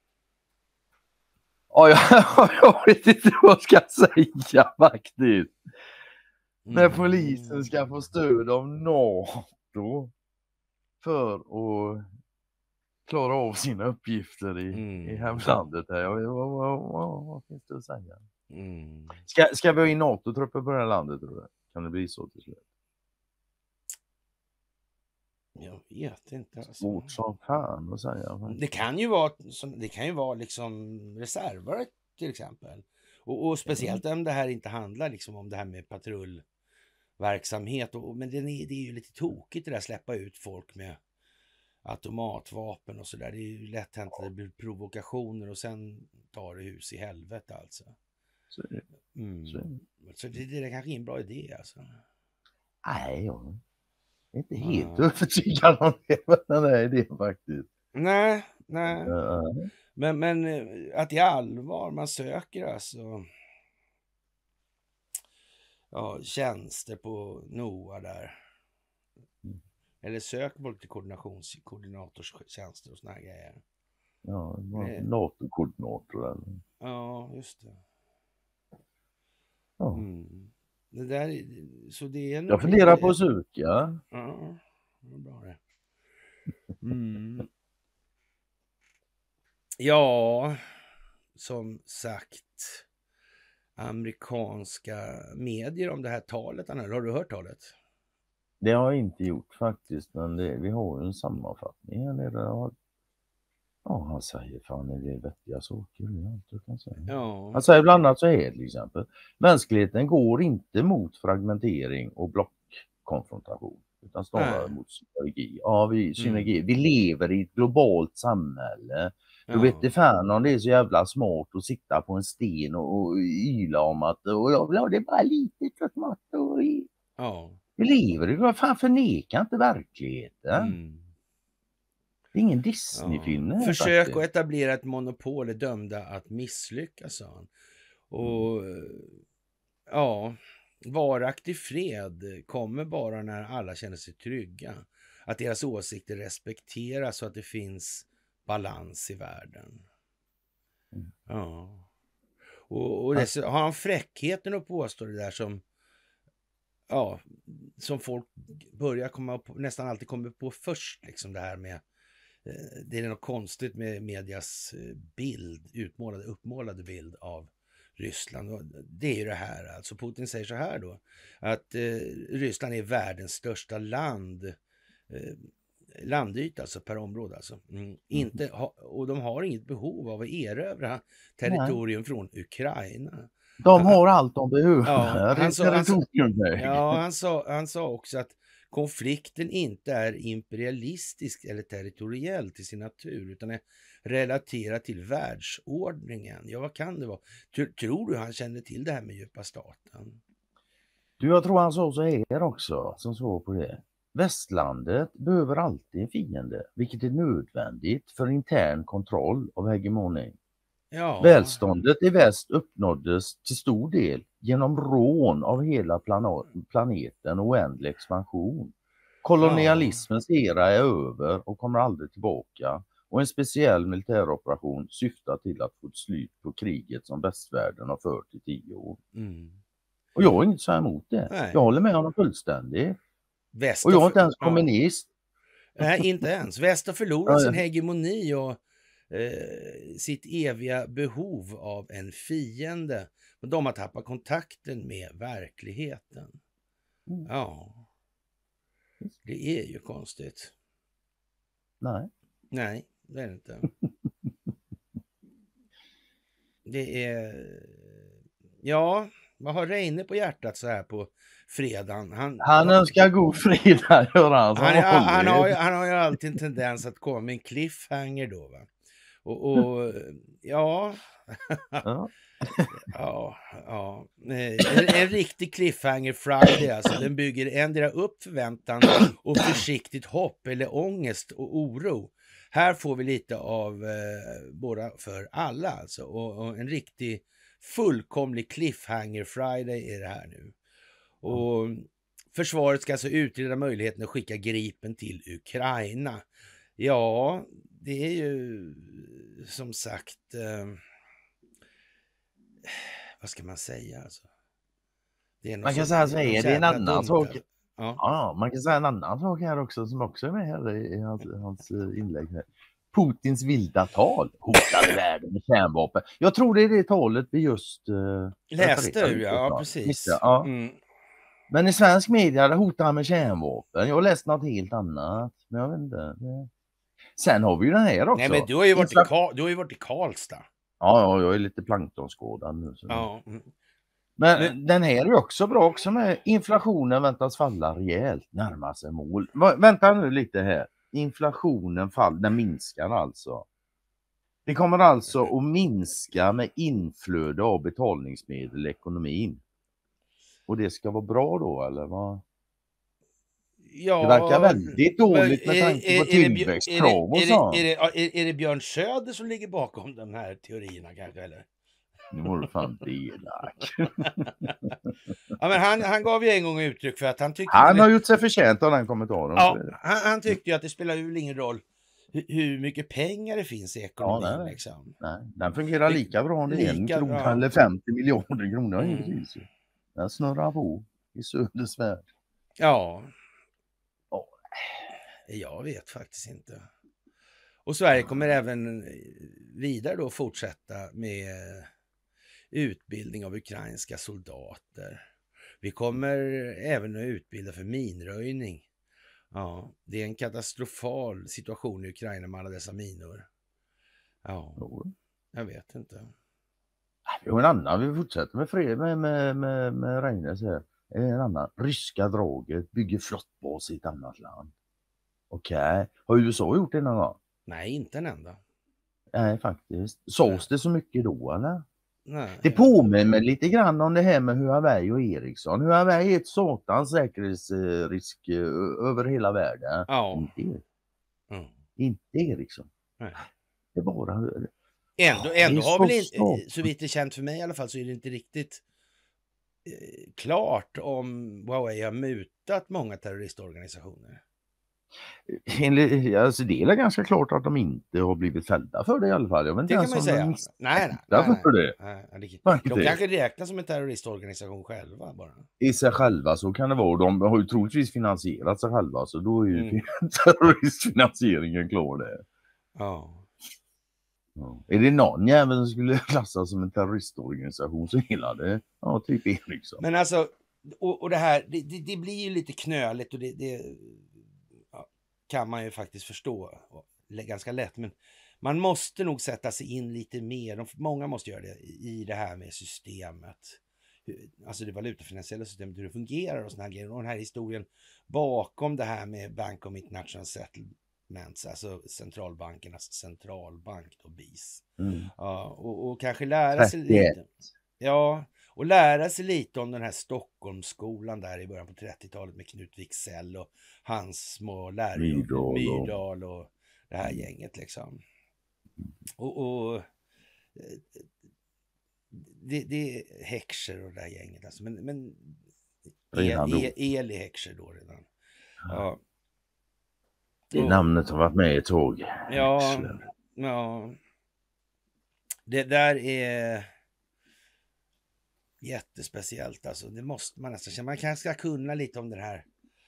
Ja, jag vet inte vad jag ska säga faktiskt. När polisen ska få stöd av NATO för att klara av sina uppgifter i hemlandet. Vad finns det att säga? Ska vi ha in NATO-trupper på det här landet, tror jag? Kan det bli så till slut? Jag vet inte. Alltså. Svårt som fan att säga. Det kan ju vara liksom reservare till exempel. Och speciellt om det här inte handlar liksom om det här med patrullverksamhet. Men det är ju lite tokigt det där, släppa ut folk med automatvapen och sådär. Det är ju lätt hänt att det blir provokationer och sen tar det hus i helvete alltså. Så det är kanske ingen bra idé alltså. Nej, jag är inte helt övertygad om det, men det är det faktiskt. Nej. Men att i allvar man söker alltså tjänster på NOA där. Eller söker folk till koordinatorstjänster och såna här grejer. Ja, NATO-koordinator eller? Ja, just det. Ja. Det där, så det är jag funderar på att söka. Ja, det är bra det. Ja, som sagt, amerikanska medier om det här talet. Har du hört talet? Det har jag inte gjort faktiskt, men vi har ju en sammanfattning här nere. Ja, han säger fan det är vettiga saker. Kan säga. Ja. Han säger bland annat så här till exempel. Mänskligheten går inte mot fragmentering och blockkonfrontation, utan snarare mot synergi. Ja, synergi. Vi lever i ett globalt samhälle. Du vet det fan om det är så jävla smart att sitta på en sten och yla om att det är bara lite för smått. Vi lever i, vad fan, förneka inte verkligheten. Det är ingen Disney-film. Försök att etablera ett monopol är dömda att misslyckas, sa han. Och varaktig fred kommer bara när alla känner sig trygga. Att deras åsikter respekteras och att det finns balans i världen. Ja. Och det, har han fräckheten att påstå det där som folk börjar komma på, nästan alltid kommer på först, liksom det här med det är något konstigt med medias uppmålade bild av Ryssland. Det är ju det här, alltså Putin säger så här då, att Ryssland är världens största landyta, alltså per område alltså. Och de har inget behov av att erövra territorium från Ukraina. De har allt de behöver. Han sa också att konflikten inte är imperialistisk eller territoriell till sin natur, utan är relaterad till världsordningen. Ja, vad kan det vara? Tror du han kände till det här med djupa staten? Jag tror han sa så här också, som svar på det. Västlandet behöver alltid en fiende, vilket är nödvändigt för intern kontroll av hegemoni. Ja. Välståndet i väst uppnåddes till stor del genom rån av hela planeten och oändlig expansion. Kolonialismens era är över och kommer aldrig tillbaka, och en speciell militäroperation syftar till att få ett slut på kriget som västvärlden har fört i 10 år. Och jag har inget så emot det. Nej. Jag håller med honom fullständigt. Och jag är inte ens kommunist. Nej, inte ens. Väst har förlorat sin hegemoni och sitt eviga behov av en fiende. Och de har tappat kontakten med verkligheten. Ja. Det är ju konstigt. Nej, det är det inte. Det är... Ja, vad har Reine på hjärtat så här på fredagen? Han önskar god fredag, gör han. Han har ju alltid en tendens att komma med en cliffhanger då, va? Och ja. En riktig cliffhanger Friday alltså. Den bygger ändra upp förväntan och försiktigt hopp eller ångest och oro. Här får vi lite av båda för alla alltså. Och en riktig fullkomlig cliffhanger Friday är det här nu. Och försvaret ska alltså utreda möjligheten att skicka Gripen till Ukraina. Ja, det är ju som sagt... vad ska man säga alltså? Man kan säga så här, det är en annan sak. Ja. Ja, man kan säga en annan sak här också som också är med här i hans inlägg här. Putins vilda tal hotade världen med kärnvapen. Jag tror det är det talet vi just läste ur, ja precis. Ja. Mm. Men i svensk media det hotar han med kärnvapen. Jag har läst något helt annat. Men jag vet inte. Sen har vi ju den här också. Nej men du har ju varit i Karlstad. Ja, jag är lite planktonskådad nu. Så. Ja. Men den här är ju också bra också med inflationen väntas falla rejält, närma sig mål. Vänta nu lite här. Inflationen den minskar alltså. Det kommer alltså att minska med inflöde av betalningsmedel i ekonomin. Och det ska vara bra då eller vad? Ja, det verkar väldigt dåligt med tanke på tillväxtkrav och så. Är det Björn Söder som ligger bakom de här teorierna kanske eller? Nu var det fan elak. Ja, men han gav ju en gång uttryck för att han tyckte... Han har gjort sig förtjänt av den kommentaren. Ja, han tyckte ju att det spelar ju ingen roll hur mycket pengar det finns i ekonomin. Ja, nej. Liksom. Nej, den fungerar lika bra om det är 1 krona eller 50 miljoner kronor. Den snurrar på i Söders värld. Ja. Jag vet faktiskt inte. Och Sverige kommer även vidare då fortsätta med utbildning av ukrainska soldater. Vi kommer även att utbilda för minröjning. Ja, det är en katastrofal situation i Ukraina med alla dessa minor. Ja, jag vet inte. Vi har en annan, vi fortsätter med fred med Reines här. En annan, ryska draget bygger flottbas i ett annat land. Okej. Har USA gjort det någon gång? Nej, inte en enda. Nej, faktiskt. Sås det så mycket då, eller? Nej. Det påminner mig lite grann om det här med Huawei och Ericsson. Huawei är ett satans säkerhetsrisk över hela världen. Ja. Inte Ericsson. Nej. Det är bara... Ändå har väl inte, så vitt det är känt för mig i alla fall, så är det inte riktigt klart om Huawei har mutat många terroristorganisationer. Alltså det är ganska klart att de inte har blivit fällda för det i alla fall. Jag vet inte det kan man säga. Nej. De kanske räknas som en terroristorganisation själva bara. I sig själva så kan det vara. De har ju troligtvis finansierat sig själva så då är ju terroristfinansieringen klar där. Ja. Är det någon jävel som skulle klassas som en terroristorganisation så hela det. Ja, typ Ericsson. Men alltså, och det här, det blir ju lite knöligt och det kan man ju faktiskt förstå ganska lätt. Men man måste nog sätta sig in lite mer. Många måste göra det i det här med systemet. Alltså det valutafinansiella systemet, hur det fungerar och såna här grejer. Och den här historien bakom det här med Bank of International Settlements, alltså centralbankernas centralbank då, BIS. Ja, och kanske lära sig lite. Ja, och lära sig lite om den här Stockholmsskolan där i början på 30-talet med Knut Wicksell och hans små lärare Myrdal och det här gänget liksom. Och det är Heckscher och det här gänget alltså. Men Eli Heckscher då redan. Ja. Det namnet har varit med i tåg. Ja. Det där är jättespeciellt alltså. Det måste man nästan känna. Man kanske ska kunna lite om den här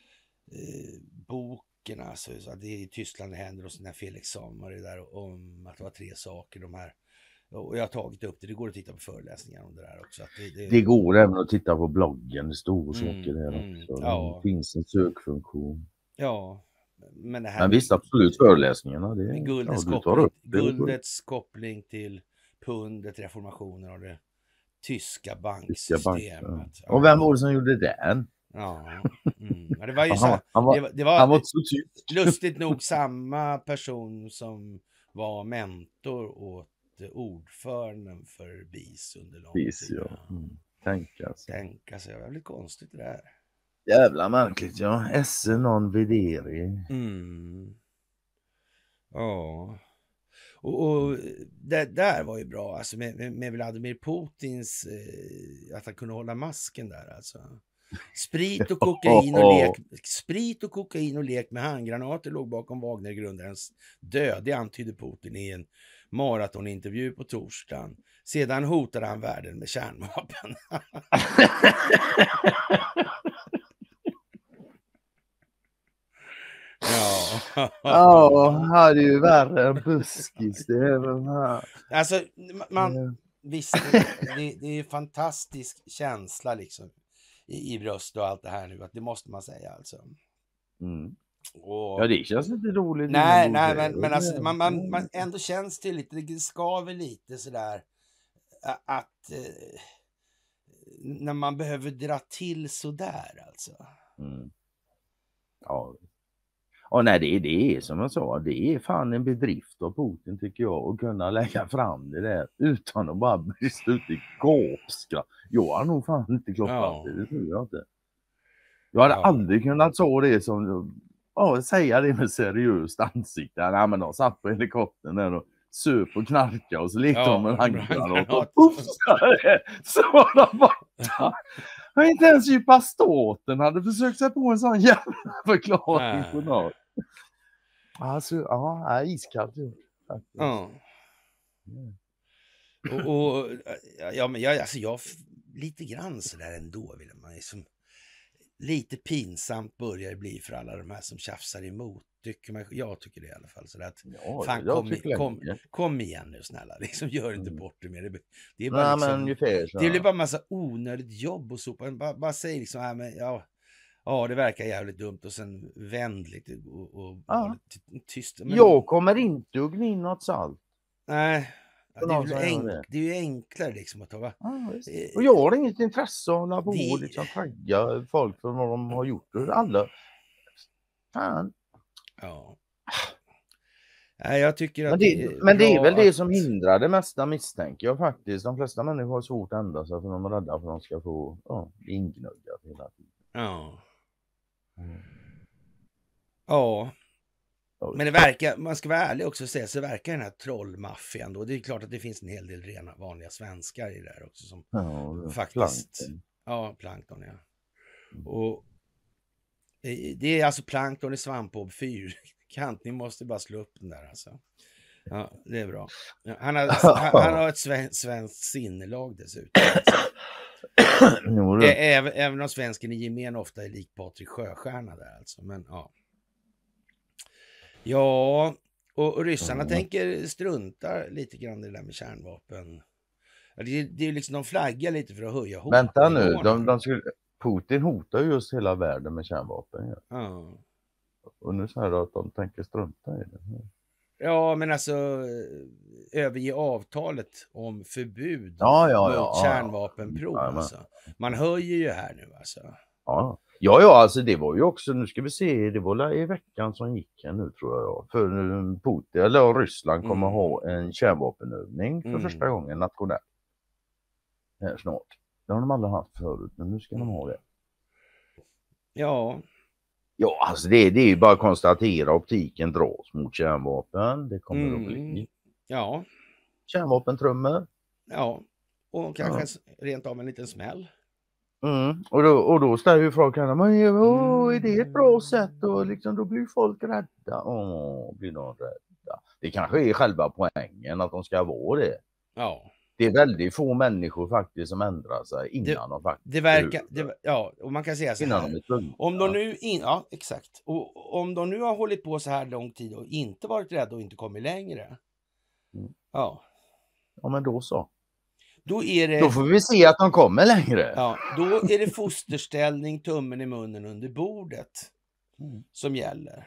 boken alltså. Så att det är i Tyskland det händer och sådana här Felix Sommer det där om att det var 3 saker de här. Och jag har tagit upp det. Det går att titta på föreläsningar om det där också. Att det går även att titta på bloggen. Det står saker där också. Ja. Det finns en sökfunktion. Ja. Men visst, absolut föreläsningarna. Det, guldets koppling till pundet, reformationen av det tyska banksystemet. Ja. Och vem var det som gjorde den? Ja, det var ju han var så tyst. Lustigt nog samma person som var mentor åt ordföranden för BIS under lång tid. Ja. Tänka sig. Tänka sig. Det är väldigt konstigt det där. Jävla märkligt, ja. Esse non videri. Ja. Och det där var ju bra, alltså med Vladimir Putins, att han kunde hålla masken där alltså. Sprit och kokain och lek med handgranater låg bakom Wagnergrundarens död. Det antydde Putin i en maratonintervju på torsdagen. Sedan hotade han världen med kärnvapen. Ja, här är ju värre än buskis. Det är den här. Alltså, visst, det är ju fantastisk känsla liksom i bröst och allt det här nu, att det måste man säga alltså. Och, ja, det känns inte roligt. Nej, men alltså man ändå känns det lite, det skaver lite sådär att när man behöver dra till sådär alltså. Ja. Och nej, det är som jag sa, det är fan en bedrift av Putin tycker jag, att kunna lägga fram det där utan att bara brista ut i gapskratt. Jag har nog fan inte kloppat det tror jag inte. Jag hade aldrig kunnat så det som, säga det med seriöst ansikte. Nej, men de satt på helikoptern där och söp och knarka och så lekte de med handgranat och puffsade. Så var de borta. Men inte ens djupa staten hade försökt sig på en sån jävla förklaring på något. Alltså, ja, iskallt ju. Ja. Och ja, men jag lite grann så där ändå vill man liksom, lite pinsamt börjar det bli för alla de här som tjafsar emot. Jag tycker det i alla fall. Så att, fan, kom igen nu snälla. Liksom, gör inte bort det mer. Det är bara det blir bara en massa onödigt jobb och så. Bara säg liksom, det verkar jävligt dumt och sen vänd lite och tyst. Men, jag kommer inte att gni något salt. Nej. Det är ju enklare liksom att ta. Och jag har inget intresse att hålla på och liksom tagga folk för vad de har gjort. Alla. Fan. Ja. Nej, jag tycker att men det är väl det som hindrar det mesta, misstänker jag faktiskt. De flesta människor har svårt att ändra sig för de är rädda för att de ska få ingnuggat hela tiden. Ja. Men det verkar, man ska vara ärlig också och säga, så verkar den här trollmaffian då. Det är klart att det finns en hel del rena vanliga svenskar i det där också som faktiskt... Plankton. Plankton, ja. Och det är alltså plankton i svampbob fyrkant. Ni måste bara slå upp den där alltså. Ja, det är bra. Han har ett svenskt sinnelag dessutom. Alltså. Även om svensken i gemen ofta är lik Patrik Sjöstjärna där alltså. Men ja. Ja, och ryssarna tänker strunta lite grann i det där med kärnvapen. Det är liksom, de flaggar lite för att höja hotet. Vänta nu, Putin hotar just hela världen med kärnvapen. Ja. Och nu säger du att de tänker strunta i det. Ja, men alltså överge avtalet om förbud mot kärnvapenprov. Alltså. Man höjer ju här nu alltså. Ja, alltså det var ju också, nu ska vi se, det var i veckan som gick nu tror jag. För Putin eller Ryssland kommer ha en kärnvapenövning för första gången nationellt. Här snart. Det har de aldrig haft förut, men nu ska de ha det. Ja, alltså det är ju bara att konstatera, optiken dras mot kärnvapen. Det kommer att bli. Ja. Kärnvapentrummor. Ja, och kanske rent av en liten smäll. Och då ställer ju folk här, men är det ett bra sätt? Och liksom, då blir folk rädda. Blir de rädda? Det kanske är själva poängen att de ska vara det. Ja. Det är väldigt få människor faktiskt som ändrar sig innan de faktiskt... Det verkar... och man kan säga så här. Om de nu... exakt. Och om de nu har hållit på så här lång tid och inte varit rädda och inte kommit längre. Ja, men då så. Då får vi se att de kommer längre. Ja, då är det fosterställning, tummen i munnen under bordet som gäller.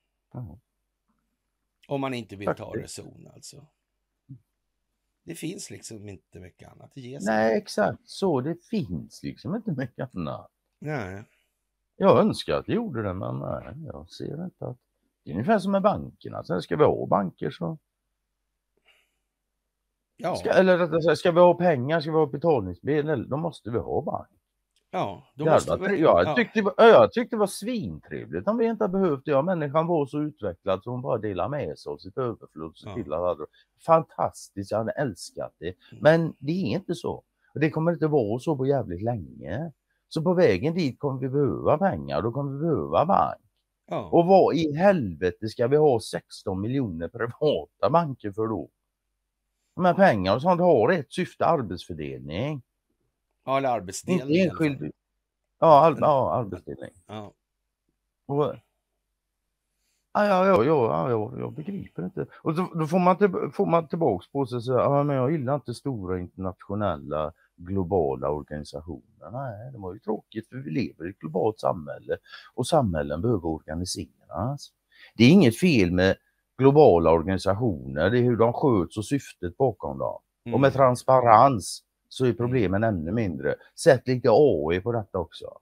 Om man inte vill ta reson alltså. Det finns liksom inte mycket annat att ge sig. Nej, exakt så. Det finns liksom inte mycket annat. Nej. Jag önskar att jag gjorde det, men nej, jag ser inte att... Det är ungefär som med bankerna. Sen ska vi ha banker så... Ja, Eller rättare sagt, ska vi ha pengar, ska vi ha betalningsmedel, då måste vi ha bank. ja, då måste Jävla vi, jag ja, tyckte, jag tyckte det var svintrevligt om vi inte behövt det. Människan var så utvecklad så hon bara delar med sig av sitt överflöd och se till att alla. Fantastiskt, jag hade älskat det. Men det är inte så. Och det kommer inte vara så på jävligt länge. Så på vägen dit kommer vi behöva pengar, då kommer vi behöva bank. ja. Och vad i helvete ska vi ha 16 miljoner privata banker för då? De här pengarna och sånt har ett syfte, arbetsfördelning. Ja, eller Inte arbetsdelning i alla fall. enskild. Ja, arbetsdelning. Ja. Och, jag begriper inte. Och då får man tillbaks på sig och säga, ja men jag gillar inte stora internationella globala organisationer. Nej, det var ju tråkigt för vi lever i ett globalt samhälle och samhällen behöver organiseras. Det är inget fel med globala organisationer, det är hur de sköts och syftet bakom dem. Och med transparens så är problemen ännu mindre. Sätt lite AI på detta också.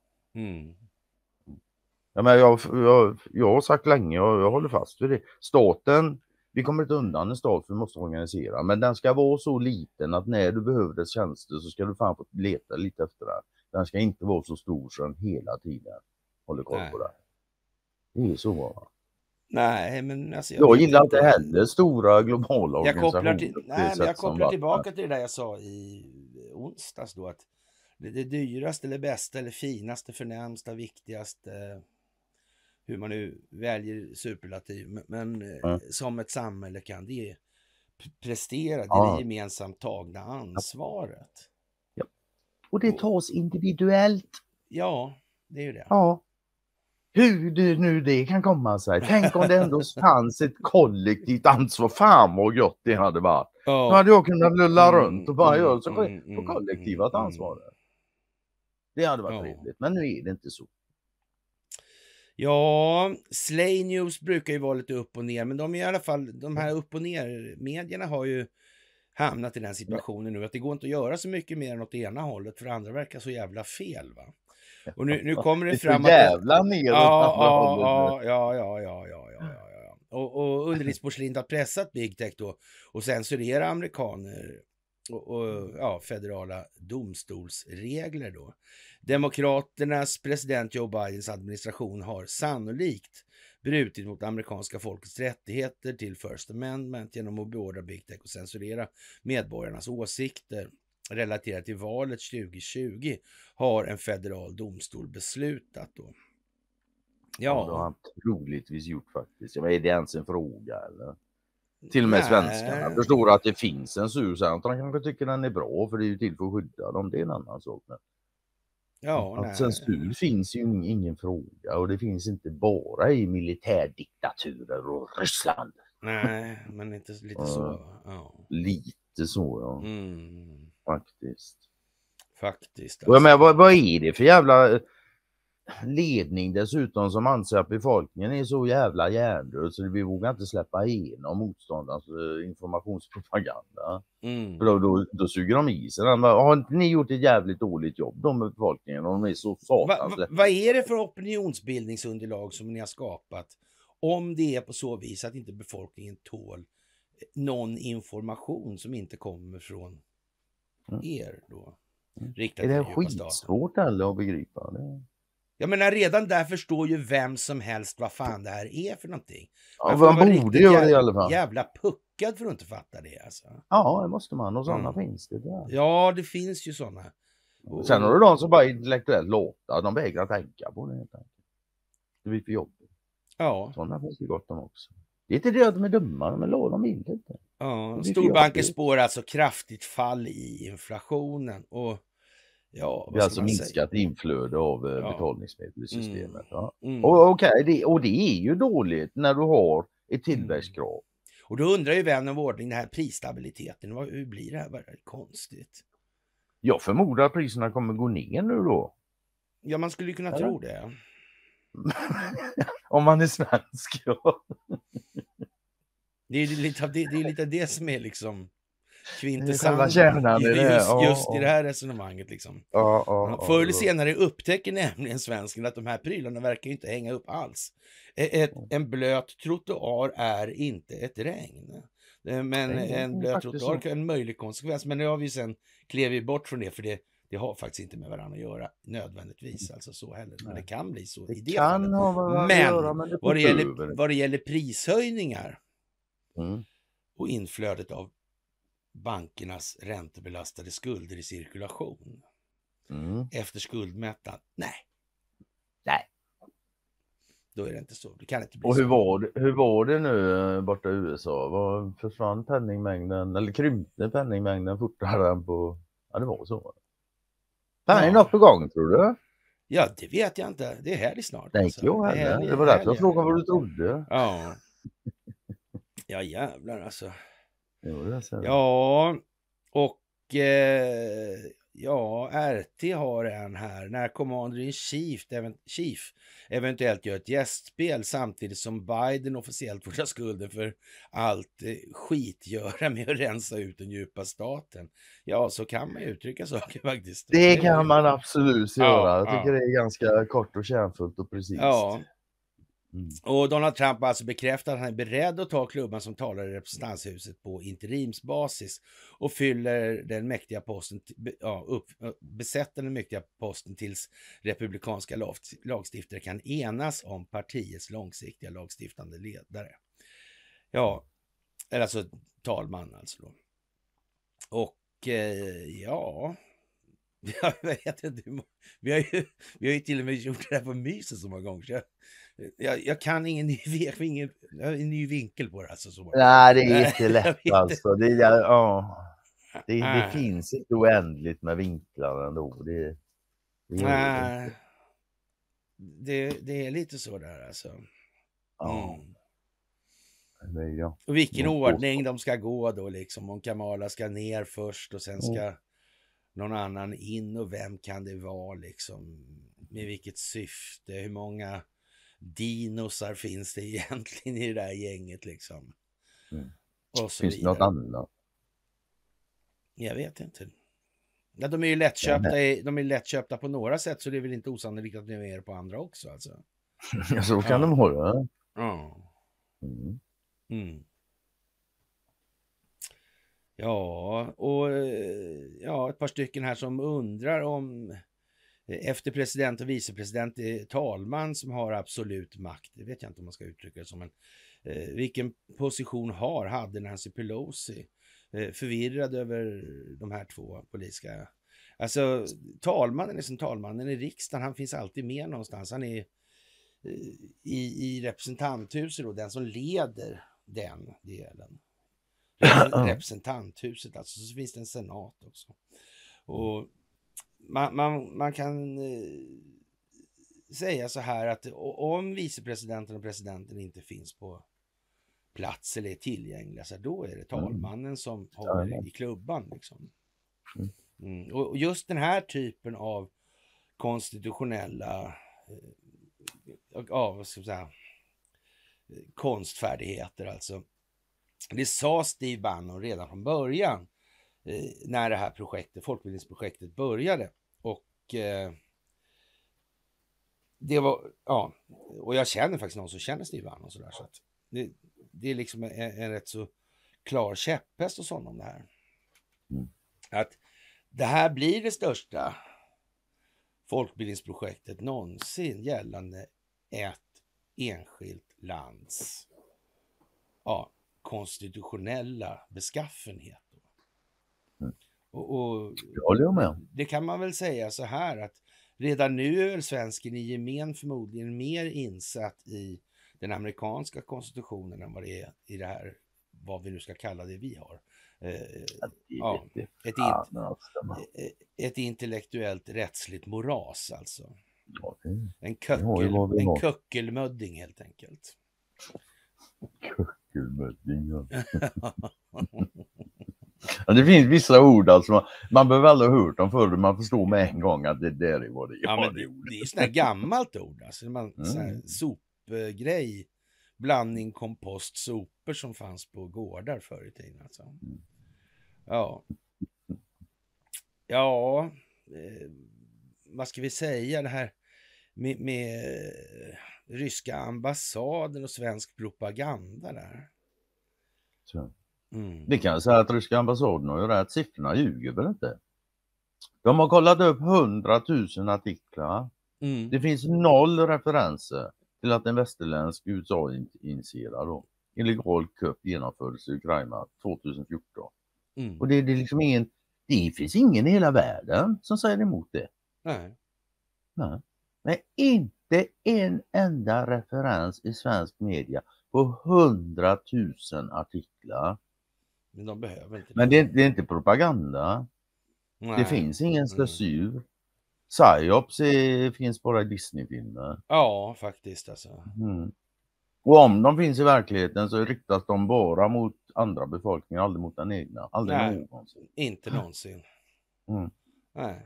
Ja, men jag har sagt länge och jag håller fast vid det. Staten, vi kommer inte undan en stat för vi måste organisera. Men den ska vara så liten att när du behöver dess tjänster så ska du fan få leta lite efter det. Den ska inte vara så stor så den hela tiden håller koll på det. Det är så va? Nej, men alltså, jag gillar inte heller stora globala organisationer. Jag kopplar tillbaka till det där jag sa i onsdags då, att det dyraste eller bästa eller finaste, förnämsta, viktigaste, hur man nu väljer superlativ, men som ett samhälle kan det prestera, det gemensamt tagna ansvaret. Ja. Och det tas individuellt. Ja, det är ju det. Ja. Hur det kan komma sig. Tänk om det ändå fanns ett kollektivt ansvar. Fan vad gott det hade varit. Då hade jag kunnat lulla runt och bara göra så på kollektivat ansvar. Det hade varit trevligt, men nu är det inte så. Ja, Slay News brukar ju vara lite upp och ner, men de är i alla fall, de här upp och ner medierna har ju hamnat i den situationen nu att det går inte att göra så mycket mer än åt det ena hållet, för det andra verkar så jävla fel, va? Och nu kommer det fram att jävla ner och underlivsporslin har pressat Big Tech då och censurera amerikaner och federala domstolsregler då. Demokraternas president Joe Bidens administration har sannolikt brutit mot amerikanska folkets rättigheter till First Amendment genom att beordra Big Tech och censurera medborgarnas åsikter relaterat till valet 2020 har en federal domstol beslutat då. Ja, det har han troligtvis gjort faktiskt. Är det ens en fråga eller? Till och med svenskarna förstår att det finns en censur. De kanske tycker den är bra för det är ju till för att skydda dem. Det är en annan sak. Men censur finns ju ingen fråga och det finns inte bara i militärdiktaturer och Ryssland. Nej, men inte lite så. Ja. Lite så, ja. Faktiskt. Alltså. Men vad är det för jävla ledning dessutom som anser att befolkningen är så jävla hjärndöd så vi vågar inte släppa igenom motståndarnas informationspropaganda. För då suger de i sig. Har inte ni gjort ett jävligt dåligt jobb då med befolkningen och de är så satans Vad är det för opinionsbildningsunderlag som ni har skapat om det är på så vis att inte befolkningen tål någon information som inte kommer från er då? Är det skitsvårt eller att begripa det? Jag menar redan där förstår ju vem som helst vad fan det här är för någonting. Man borde göra det i alla fall. Jävla puckad för att inte fatta det alltså. Ja, det måste man. Och sådana finns det där. Ja, det finns ju sådana. Sen har du de som bara intellektuellt låter. De vägrar tänka på det helt enkelt. Det blir för jobbigt. Ja. Sådana finns det gott om också. Det är inte det att de är dumma, men de vill inte. Ja, storbanker spår alltså kraftigt fall i inflationen och ja, vi har alltså minskat inflöde av betalningsmedel i systemet. Och det är ju dåligt när du har ett tillväxtkrav. Och då undrar ju vän av ordning den här prisstabiliteten. Hur blir det här? Vad är konstigt? Jag förmodar att priserna kommer gå ner nu då. Ja, man skulle ju kunna tro det. Om man är svensk, ja. Det är lite det som är liksom kvintessen just i det här resonemanget liksom. Förr eller senare upptäcker nämligen svensken att de här prylarna verkar inte hänga upp alls. En blöt trottoar är inte ett regn. Men en blöt trottoar är en möjlig konsekvens. Men nu har vi sen klev vi bort från det, för det har faktiskt inte med varandra att göra nödvändigtvis, alltså så heller. Men det kan bli så i det fallet. Men vad det gäller prishöjningar och inflödet av bankernas räntebelastade skulder i cirkulation efter skuldmättnad, nej. Då är det inte så. Det kan inte bli och så. Hur var det nu borta i USA? Försvann penningmängden eller krympte penningmängden fortare än på... Ja, det var så. Är något på gång, tror du? Ja, det vet jag inte. Det är helg snart. Nej, alltså. Det var därför jag frågade vad du trodde. Ja. Ja, jävlar alltså. Ja, och RT har en här. När Commander in Chief eventuellt gör ett gästspel samtidigt som Biden officiellt får ta skulden för allt skitgöra med att rensa ut den djupa staten. Ja, så kan man uttrycka saker faktiskt. Det kan man absolut göra. Jag tycker det är ganska kort och kärnfullt och precis. Ja. Och Donald Trump har alltså bekräftat att han är beredd att ta klubban som talar i representanthuset på interimsbasis och fyller den mäktiga posten, besätter den mäktiga posten tills republikanska lagstiftare kan enas om partiets långsiktiga lagstiftande ledare. Ja, eller alltså talman alltså då. Och jag vet inte, vi har ju till och med gjort det här på myset så många gånger, så jag kan ingen ny vinkel på det. Alltså, så. Nej, det är inte lätt alltså. Det finns inte oändligt med vinklar ändå. Det är lite så där alltså. Ja. Och vilken ordning de ska gå då liksom. Om Kamala ska ner först och sen ska någon annan in, och vem kan det vara liksom? Med vilket syfte? Hur många dinosar finns det egentligen i det där gänget liksom? Och så finns det något annat? Jag vet inte. Ja, de är ju lättköpta på några sätt, så det är väl inte osannolikt att de är med på andra också alltså. Så kan de hålla. Ja. Ja, och ett par stycken här som undrar om efter president och vicepresident är talman som har absolut makt. Det vet jag inte om man ska uttrycka det som, men vilken position hade Nancy Pelosi? Förvirrad över de här två politiska... Alltså talmannen är som talmannen i riksdagen, han finns alltid med någonstans. Han är i representanthuset och den som leder den delen. Representanthuset, alltså, så finns det en senat också. Och man kan säga så här att om vicepresidenten och presidenten inte finns på plats eller är tillgängliga, så då är det talmannen som håller i klubban liksom. Och just den här typen av konstitutionella vad ska jag säga, konstfärdigheter alltså. Det sa Steve Bannon redan från början när det här folkbildningsprojektet började. Och det var, och jag känner faktiskt någon som känner Steve Bannon sådär, så att det är liksom en rätt så klar käpphäst hos honom det här. Att det här blir det största folkbildningsprojektet någonsin gällande ett enskilt lands konstitutionella beskaffenhet. Och det kan man väl säga så här att redan nu är väl svensken i gemen förmodligen mer insatt i den amerikanska konstitutionen än vad det är i det här, vad vi nu ska kalla det vi har. Ett intellektuellt rättsligt moras alltså. En köckelmödding helt enkelt. Köckelmödding, ja, det finns vissa ord alltså, man behöver aldrig ha hört dem förr, man förstår med en gång att det där är vad det är. Ja, men det är ju sådär gammalt ord alltså, sopgrej, blandning kompost, sopor som fanns på gårdar förr i tiden alltså. Vad ska vi säga, det här med ryska ambassaden och svensk propaganda där. Vi kan säga att ryska ambassaden har ju rätt, siffrorna ljuger väl inte. De har kollat upp 100 000 artiklar. Det finns 0 referenser till att en västerländsk USA-initierad illegal kupp genomfördes i Ukraina 2014. Och det är liksom ingen, det finns ingen i hela världen som säger emot det. Nej. Men inte en enda referens i svensk media på 100 000 artiklar. Men de behöver inte det. Men det är inte propaganda. Nej. Det finns ingen censur. Psyops finns bara i Disney-filmer. Ja, faktiskt alltså. Och om de finns i verkligheten så riktas de bara mot andra befolkningar, aldrig mot den egna. Aldrig någonsin. Inte någonsin. Nej.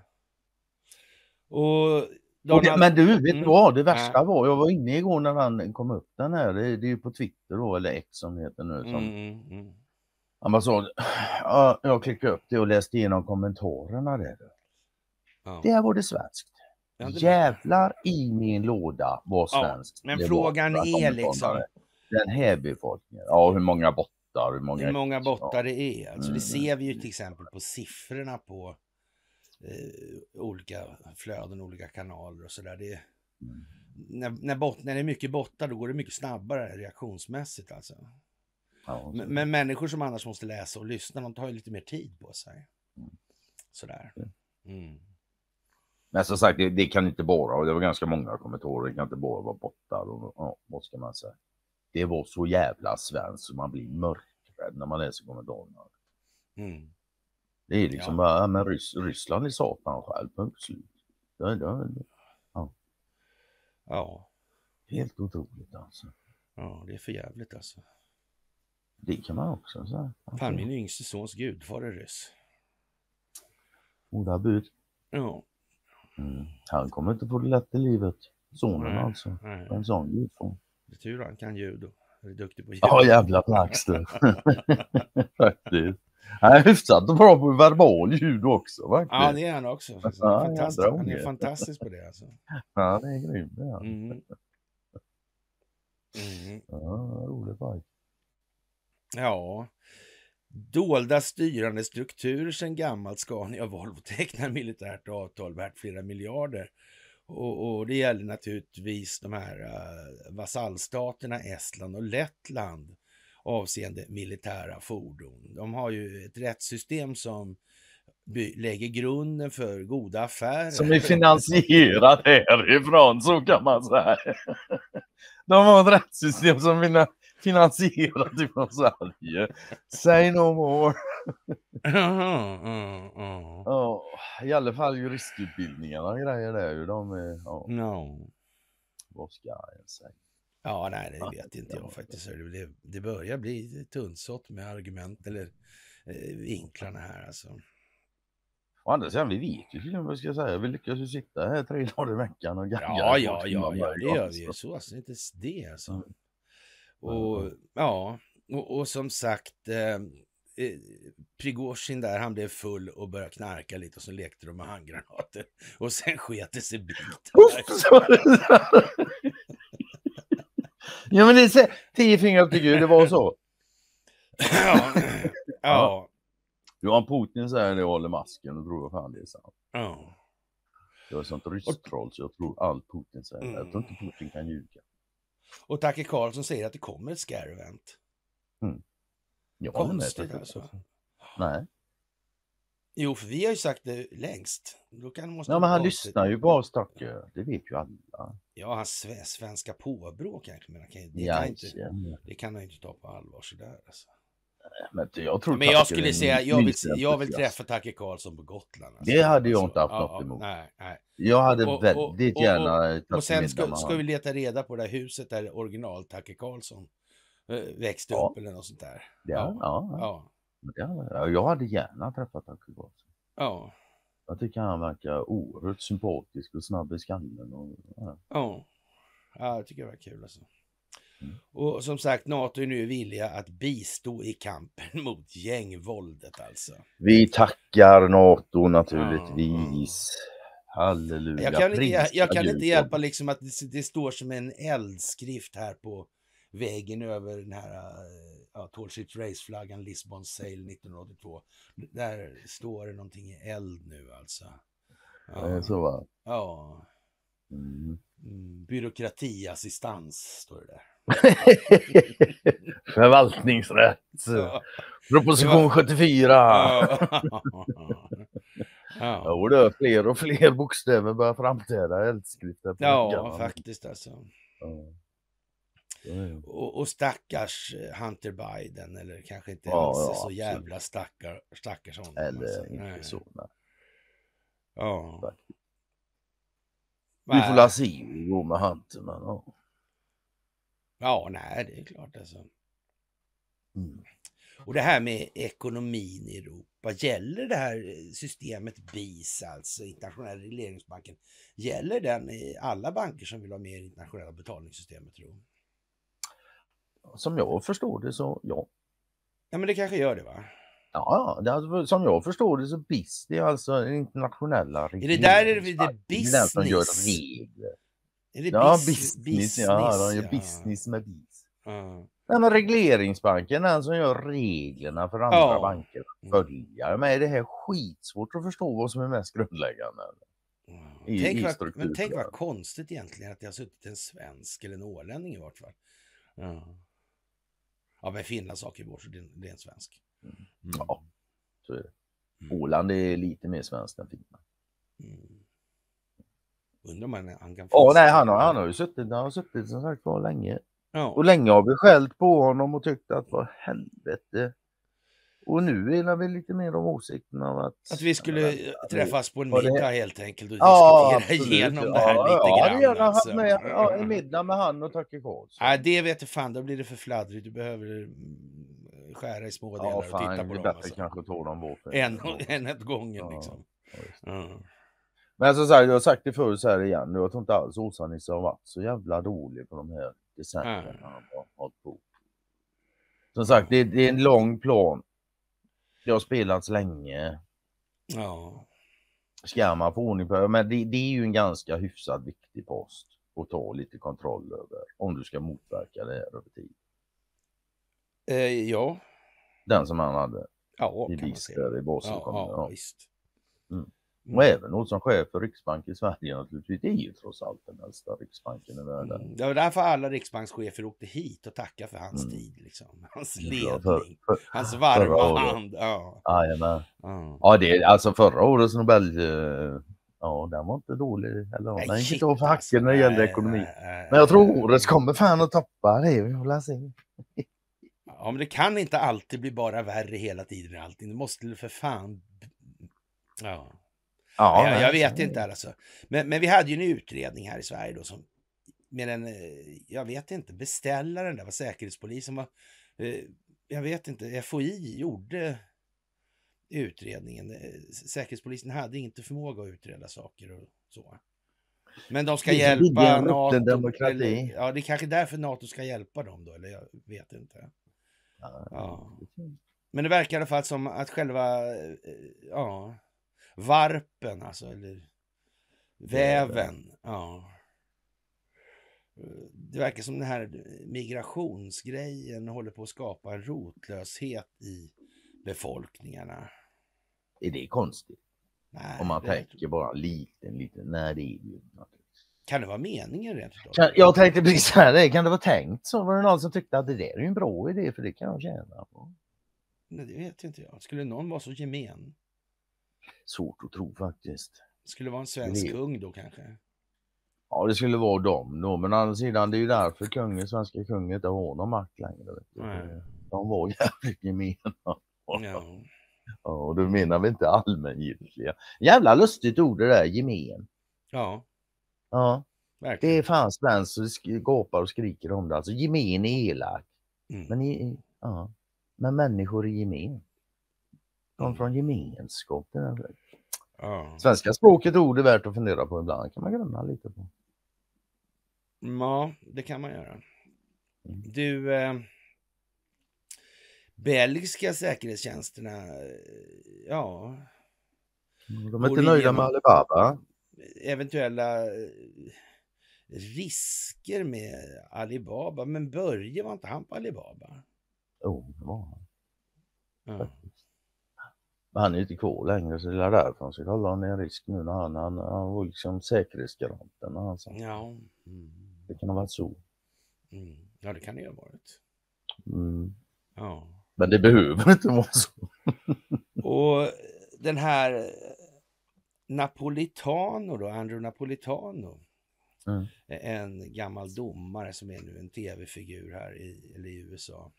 Men du, vet du vad? Det värsta var, jag var inne igår när han kom upp den här. Det är ju på Twitter då, eller X som det heter nu. Som ambassad. Ja, jag klickade upp det och läste igenom kommentarerna där. Det var det svenskt. Jävlar i min låda var svenskt. Men frågan är liksom den här befolkningen. Ja, hur många bottar. Hur många bottar det är. Alltså, det ser vi ju till exempel på siffrorna på olika flöden, olika kanaler och sådär. När det är mycket bottar, då går det mycket snabbare reaktionsmässigt alltså. Men människor som annars måste läsa och lyssna, de tar ju lite mer tid på sig. Sådär. Men som sagt, det kan inte bara, och det var ganska många kommentarer, det kan inte bara vara bottar och vad ska man säga. Det var så jävla svenskt så man blir mörkrädd när man läser kommentarerna. Det är liksom bara, men Ryssland är satan själv, punkt slut. Ja. Helt otroligt alltså. Ja, det är för jävligt alltså. Det kan man också säga. Fan, min yngste sons gudfar är ryss. Oda bud. Ja. Han kommer inte få det lätt i livet. Sonen alltså. En sån gudfar. Det är tur han kan ljud och är duktig på ljud. Ja, jävla plaxter. Faktiskt. Han är hyfsat bra på verbal ljud också. Verkligen. Ja, det är han också. Han är fantastisk på det alltså. Ja, det är grymt. Ja, roligt faktiskt. Ja. Dolda styrande strukturer sedan gammalt. Scania och Volvo tecknar militärt avtal värt flera miljarder. Och det gäller naturligtvis de här vasallstaterna Estland och Lettland avseende militära fordon. De har ju ett rättssystem som lägger grunden för goda affärer. Som är finansierat härifrån, så kan man säga. De har ett rättssystem som finansierat ifrån Sverige. Say no more. I alla fall juristutbildningarna och grejer där ju. De är, vad ska jag säga? Ja, nej, det vet inte jag faktiskt. Det börjar bli tunnsått med argument eller vinklarna här alltså. Å andra sidan, vi vet ju vad jag ska säga. Vi lyckas ju sitta här 3 dagar i veckan och gagga. Ja, det gör vi ju. Så alltså, inte det alltså. Och som sagt, Prigozjin där, han blev full och började knarka lite och så lekte de med handgranater och sen sket det sig bitar. Ja, men det är 10 fingrar upp till Gud, det var så. Ja. Johan Putin säger det och håller masken och tror fan det är sant. Ja. Det var sånt rystroll så jag tror allt Putin säger. Jag tror inte Putin kan ljuga. Och Tacke Karlsson säger att det kommer ett scare-event. Konstigt alltså. Nej. Jo, för vi har ju sagt det längst. Men han lyssnar ju på oss, Tacke. Det vet ju alla. Ja, hans svenska påbrå kanske. Men det kan han inte ta på allvar sådär alltså. Men jag skulle säga, jag vill träffa Tacke Karlsson på Gotland. Alltså. Det hade jag inte haft något emot. Nej. Jag hade väldigt gärna... Och sen ska vi leta reda på det här huset där original Tacke Karlsson växte upp eller något sånt där. Ja. Jag hade gärna träffat Tacke Karlsson. Ja. Jag tycker han verkar oerhört sympatisk och snabb i skallen. Ja, jag tycker det var kul alltså. Och som sagt, NATO är nu villiga att bistå i kampen mot gängvåldet alltså. Vi tackar NATO naturligtvis. Halleluja. Jag kan inte hjälpa liksom att det står som en eldskrift här på väggen över den här Tall Ships Race-flaggan, Lisbon Sail 1982. Där står det någonting i eld nu alltså. Ja. Så va? Ja. Byråkratiassistans står det där. Förvaltningsrätt. Ja. Proposition 74. Ja, det är fler och fler bokstäver börjar framträda eldskrifter. Ja, faktiskt alltså. Och stackars Hunter Biden, eller kanske inte ens så jävla stackars honom. Eller alltså. Inte så. Nej. Ja. Vi får la se hur går med Hunter, men ja, nej, det är klart alltså. Och det här med ekonomin i Europa, gäller det här systemet BIS, alltså internationella regleringsbanken, gäller den i alla banker som vill ha mer internationella betalningssystemet, tror jag? Som jag förstår det så, ja. Ja, men det kanske gör det, va? Ja, det alltså, som jag förstår det så BIS, det är alltså internationella regler. Är det där är det business? Det är den som gör regler. Är det business? Ja, de gör business med BIS. Den här regleringsbanken, den som gör reglerna för andra banker att följa. Men är det här skitsvårt att förstå vad som är mest grundläggande? Tänk vad konstigt egentligen att det har suttit en svensk eller en ålänning i vart fall. Ja, men Finland saker i vår, så det är en svensk. Ja, så är det. Åland är lite mer svenskt än Finland. Undrar om han kan... nej, han har ju suttit som sagt var länge. Ja. Och länge har vi skällt på honom och tyckt att vad helvete. Och nu är vi lite mer om åsikten av att vi skulle träffas på en middag helt enkelt och diskutera igenom det här lite grann. Alltså. En middag med han och Tucker Carlson. Nej, det vet du fan, då blir det för fladdrigt. Du behöver skära i små delar och titta på dem. Bättre kanske ta dem bort. En ett gången liksom. Men som sagt, jag har sagt det förut så här igen. Jag tror inte alls Åsa-Nisse har varit så jävla dålig på de här decennierna han har hållit på. Som sagt, det är en lång plan. Det har spelats länge. Ja. Ska man få ordning på, men det är ju en ganska hyfsad viktig post att ta lite kontroll över om du ska motverka det här över tid. Ja. Den som han hade. Ja, i Bister i Bosnien. Ja, visst. Och även något som chef för Riksbanken i Sverige naturligtvis. Det är ju trots allt den äldsta Riksbanken i världen. Det var därför alla riksbankschefer åkte hit och tacka för hans tid. Liksom. Hans ledning. Hans varma hand. Ja, det är alltså förra årets Nobel... Ja, den var inte dålig. Eller den gick inte av för hacken när det gällde ekonomi. Men jag tror årets kommer fan att toppa det. Vi får se. Ja, men det kan inte alltid bli bara värre hela tiden. Allting. Det måste för fan... Ja. Ja, jag vet inte alltså. Men vi hade ju en utredning här i Sverige då som med en, jag vet inte, beställaren där var Säkerhetspolisen var, jag vet inte, FOI gjorde utredningen. Säkerhetspolisen hade inte förmåga att utreda saker och så. Men de ska hjälpa NATO. Eller, ja, det är kanske därför NATO ska hjälpa dem då, eller jag vet inte. Ja. Men det verkar i alla fall som att själva, varpen alltså, eller väven, det verkar som den här migrationsgrejen håller på att skapa en rotlöshet i befolkningarna. Är det konstigt? Nej, om man tänker bara lite, nej det är ju kan det vara meningen rent utav? Jag tänkte precis så här, kan det vara tänkt så? Var det någon som tyckte att det där är en bra idé, för det kan jag tjäna på? Nej, det vet inte jag. Skulle någon vara så gemen? Svårt att tro faktiskt. Skulle vara en svensk kung då kanske? Ja, det skulle vara dem då. Men å andra sidan, det är ju därför svenska kungen inte har någon makt längre. De var jävligt gemena. Ja, och då menar vi inte allmängiltiga. Jävla lustigt ord det där, gemen. Ja. Ja. Verkligen. Det är fan svenskt så det gapar och skriker om det. Alltså gemen är elak. Men människor är gemen. De från gemenskapen. Svenska språket ord är värt att fundera på ibland. Kan man grunna lite på. Ja, det kan man göra. Du, belgiska säkerhetstjänsterna, de är inte nöjda med Alibaba. Eventuella risker med Alibaba. Men Börje, var inte han på Alibaba? Jo, det var han. Ja. Men han är inte kvar längre, så det är därför han ska kolla om det är en risk nu när han var liksom säkerhetsgaranten när han sa. Ja. Det kan ha varit så. Ja, det kan det ju ha varit. Ja. Men det behöver inte vara så. Och den här Napolitano då, Andrew Napolitano, en gammal domare som är nu en tv-figur här i USA.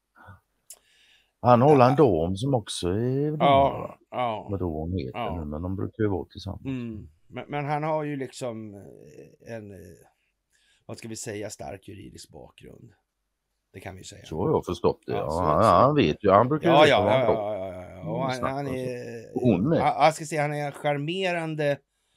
Han håller en dam som också är domare. Ja. Vad då hon heter nu, men de brukar ju vara tillsammans. Men han har ju liksom en, vad ska vi säga, stark juridisk bakgrund. Det kan vi säga. Så har jag förstått det. Han vet ju, han brukar vara bra. Och han är, jag ska säga, han är charmerande,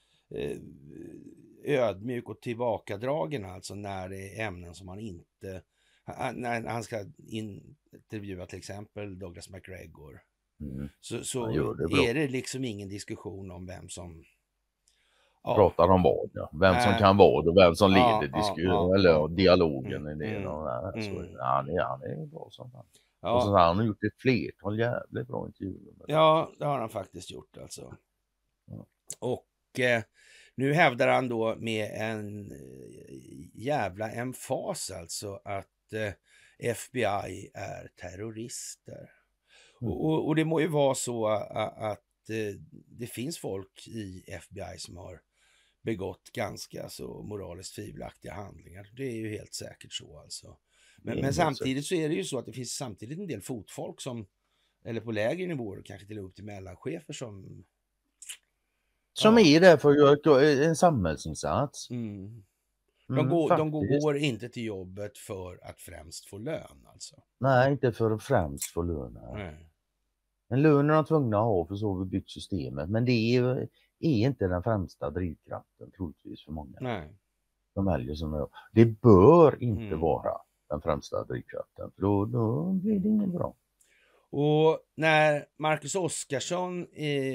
ödmjuk och tillbakadragen, alltså när det är ämnen som han inte, när han ska intervjua till exempel Douglas McGregor, så är det liksom ingen diskussion om vem som pratar om vad, vem som kan vad och vem som leder eller dialogen i det. Han är bra som fan. Och så har han gjort ett flertal jävligt bra intervjuer. Ja, det har han faktiskt gjort alltså. Och nu hävdar han då med en jävla emfas alltså att FBI är terrorister. Och det må ju vara så att det finns folk i FBI som har begått ganska så moraliskt tvivelaktiga handlingar. Det är ju helt säkert så alltså. Men samtidigt så är det ju så att det finns samtidigt en del fotfolk som, eller på lägre nivåer, kanske till upp till mellanchefer som är där för att göra en samhällsinsats. De går inte till jobbet för att främst få lön alltså. Nej, inte för att främst få lön. Nej. En lön är de tvungna att ha, för så har vi byggt systemet. Men det är inte den främsta drivkraften troligtvis för många. Nej. De väljer som jag. Det bör inte vara den främsta drivkraften. För då blir det inget bra. Och när Marcus Oskarsson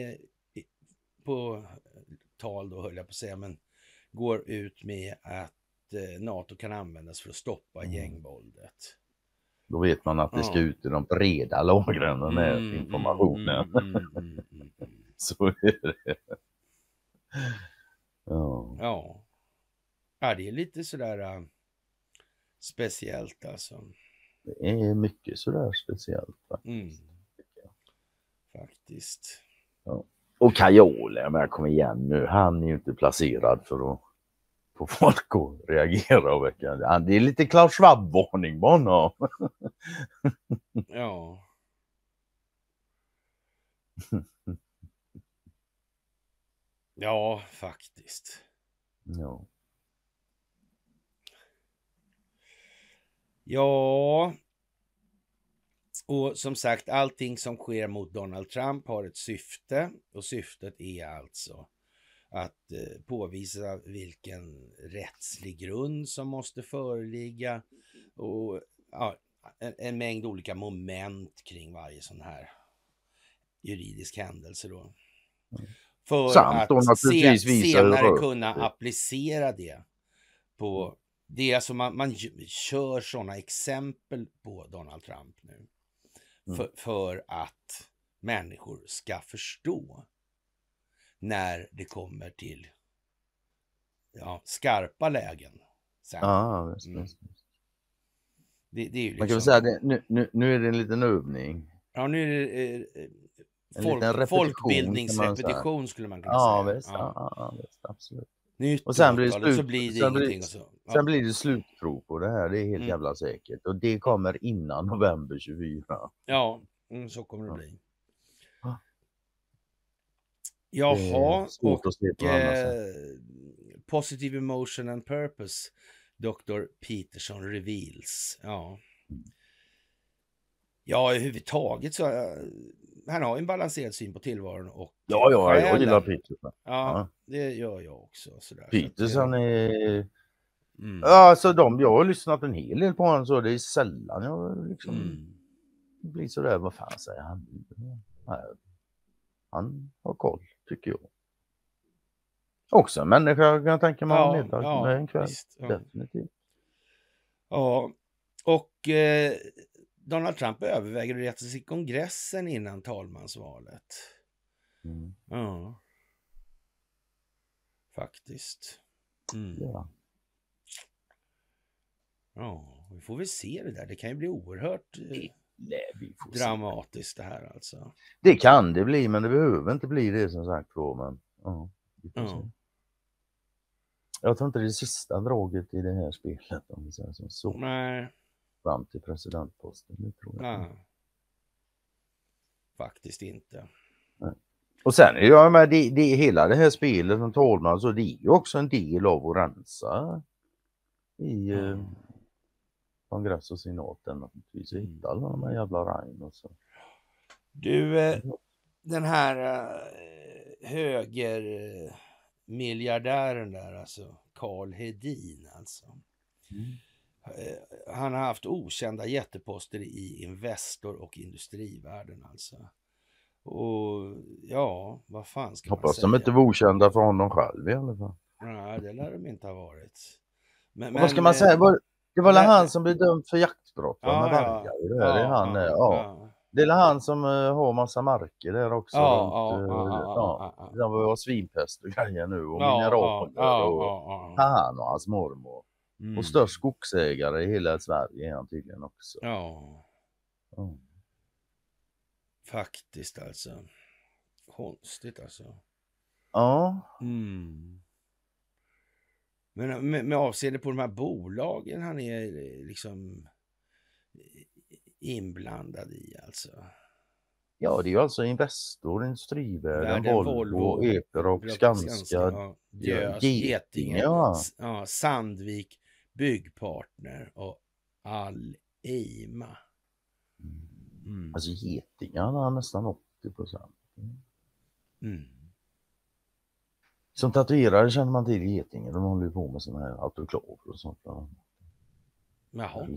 på tal då, höll jag på att säga, men går ut med att NATO kan användas för att stoppa gängvåldet. Då vet man att det ska ut i de breda lagren med informationen. Så är det. Ja, det är lite sådär speciellt alltså. Det är mycket sådär speciellt faktiskt. Ja. Och Kajole, men kom igen nu, han är ju inte placerad för att få folk att reagera och väcka. Det är lite Klaus Schwab-varning på honom. Ja. Ja, faktiskt. Ja. Ja. Och som sagt, allting som sker mot Donald Trump har ett syfte. Och syftet är alltså att påvisa vilken rättslig grund som måste föreligga. Och en mängd olika moment kring varje sån här juridisk händelse då. För samt att senare kunna applicera det på det. Alltså man kör sådana exempel på Donald Trump nu. För att människor ska förstå när det kommer till skarpa lägen. Sen. Det är ju liksom... Man kan väl säga att nu är det en liten övning. Ja, nu är det folkbildningsrepetition skulle man kunna säga. Visst, absolut. Nytt och sen blir det så blir det ingenting. Sen blir det slutprov på det här, det är helt jävla säkert. Och det kommer innan november 24. Ja, så kommer det bli. Jaha, och Positive Emotion and Purpose, Dr. Peterson reveals. Ja, överhuvudtaget så han har en balanserad syn på tillvaron och jag gillar Peterson. Ja, det gör jag också. Sådär. Peterson är... Alltså jag har lyssnat en hel del på honom, så det är sällan jag liksom blir sådär, vad fan säger han? Han har koll, tycker jag. Också en människa kan jag tänka mig Ja, middag med en kväll. visst. Ja. Definitivt. Ja, och Donald Trump överväger att resa sig i kongressen innan talmansvalet. Mm. Ja, faktiskt. Ja. Ja, vi får väl se det där. Det kan ju bli oerhört vi får se. dramatiskt det här alltså. Det kan det bli, men det behöver inte bli det som sagt var. Men ja, vi får se. Jag tror inte det är sista draget i det här spelet, om vi säger så. Nej. Fram till presidentposten, det tror jag. Nej. Faktiskt inte. Nej. Och sen är jag med det hela det här spelet som talman, så det är ju också en del av att rensa i kongress och senaten naturligtvis. Hitta alla de här jävla regn och så. Du, den här högermiljardären där, alltså Carl Hedin alltså. Han har haft okända jätteposter i Investor och industrivärlden alltså. Och ja, vad fan ska man säga? Hoppas de inte var okända för honom själv i alla fall. Nej, det lär de inte ha varit. Men vad ska man säga? Det var han som blev dömd för jaktbrott med vargar. Det är han. Det är han som har massa marker där också. Det var svinpest och grejer nu. Och mineraler och han och hans mormor. Och störst skogsägare i hela Sverige är han tydligen också. Faktiskt alltså. Konstigt alltså. Ja. Men med avseende på de här bolagen han är liksom inblandad i alltså. Ja, det är ju alltså Investor, Industrivärden, Volvo, Epiroc, Skanska, Getinge, Sandvik, Byggpartner och Alleima. Alltså Getinge har nästan 80%. Som tatuerare känner man till Getinge. De håller ju på med såna här autoklaver och sånt. Jaha.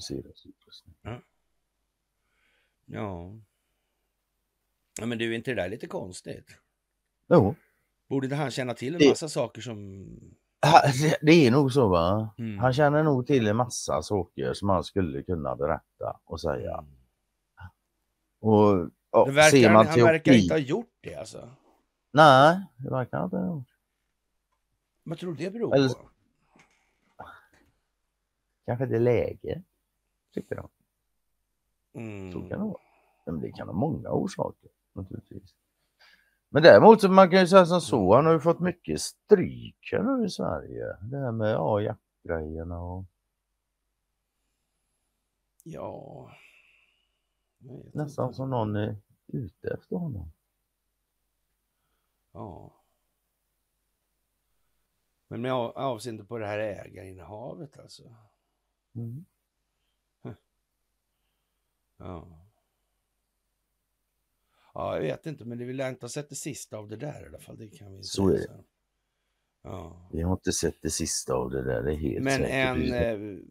Ja, men du, är inte det där lite konstigt? Jo. Borde han känna till en massa saker som... Det är nog så, va? Han känner nog till en massa saker som han skulle kunna berätta och säga. Och han verkar inte ha gjort det alltså. Nej, det verkar inte ha gjort. Vad tror du det beror på? Kanske det är läge, tycker jag. Så kan det vara. Men det kan ha många orsaker, naturligtvis. Men däremot så man kan ju säga som så, han har ju fått mycket stryk nu i Sverige. Det här med jaktgrejerna och... Ja... Nästan som någon är ute efter honom. Ja. Men med avseende på det här ägarinnehavet alltså. Ja. Ja, jag vet inte, men det vill jag inte ha sett det sista av det där i alla fall. Det kan vi så säga. är det. Ja. Vi har inte sett det sista av det där, det är helt men säkert.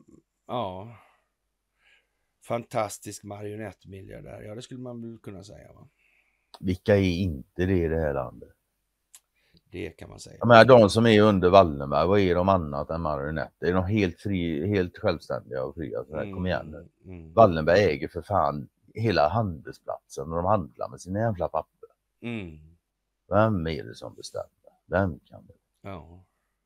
Fantastisk marionettmiljardär. Ja, det skulle man väl kunna säga, va? Vilka är inte det i det här landet? Det kan man säga. Men de som är under Wallenberg, vad är de annat än marionetter? Är de helt självständiga och fria? Kom igen nu. Wallenberg äger för fan hela handelsplatsen och de handlar med sina jävla papper. Vem är det som bestämmer? Vem kan det? Ja.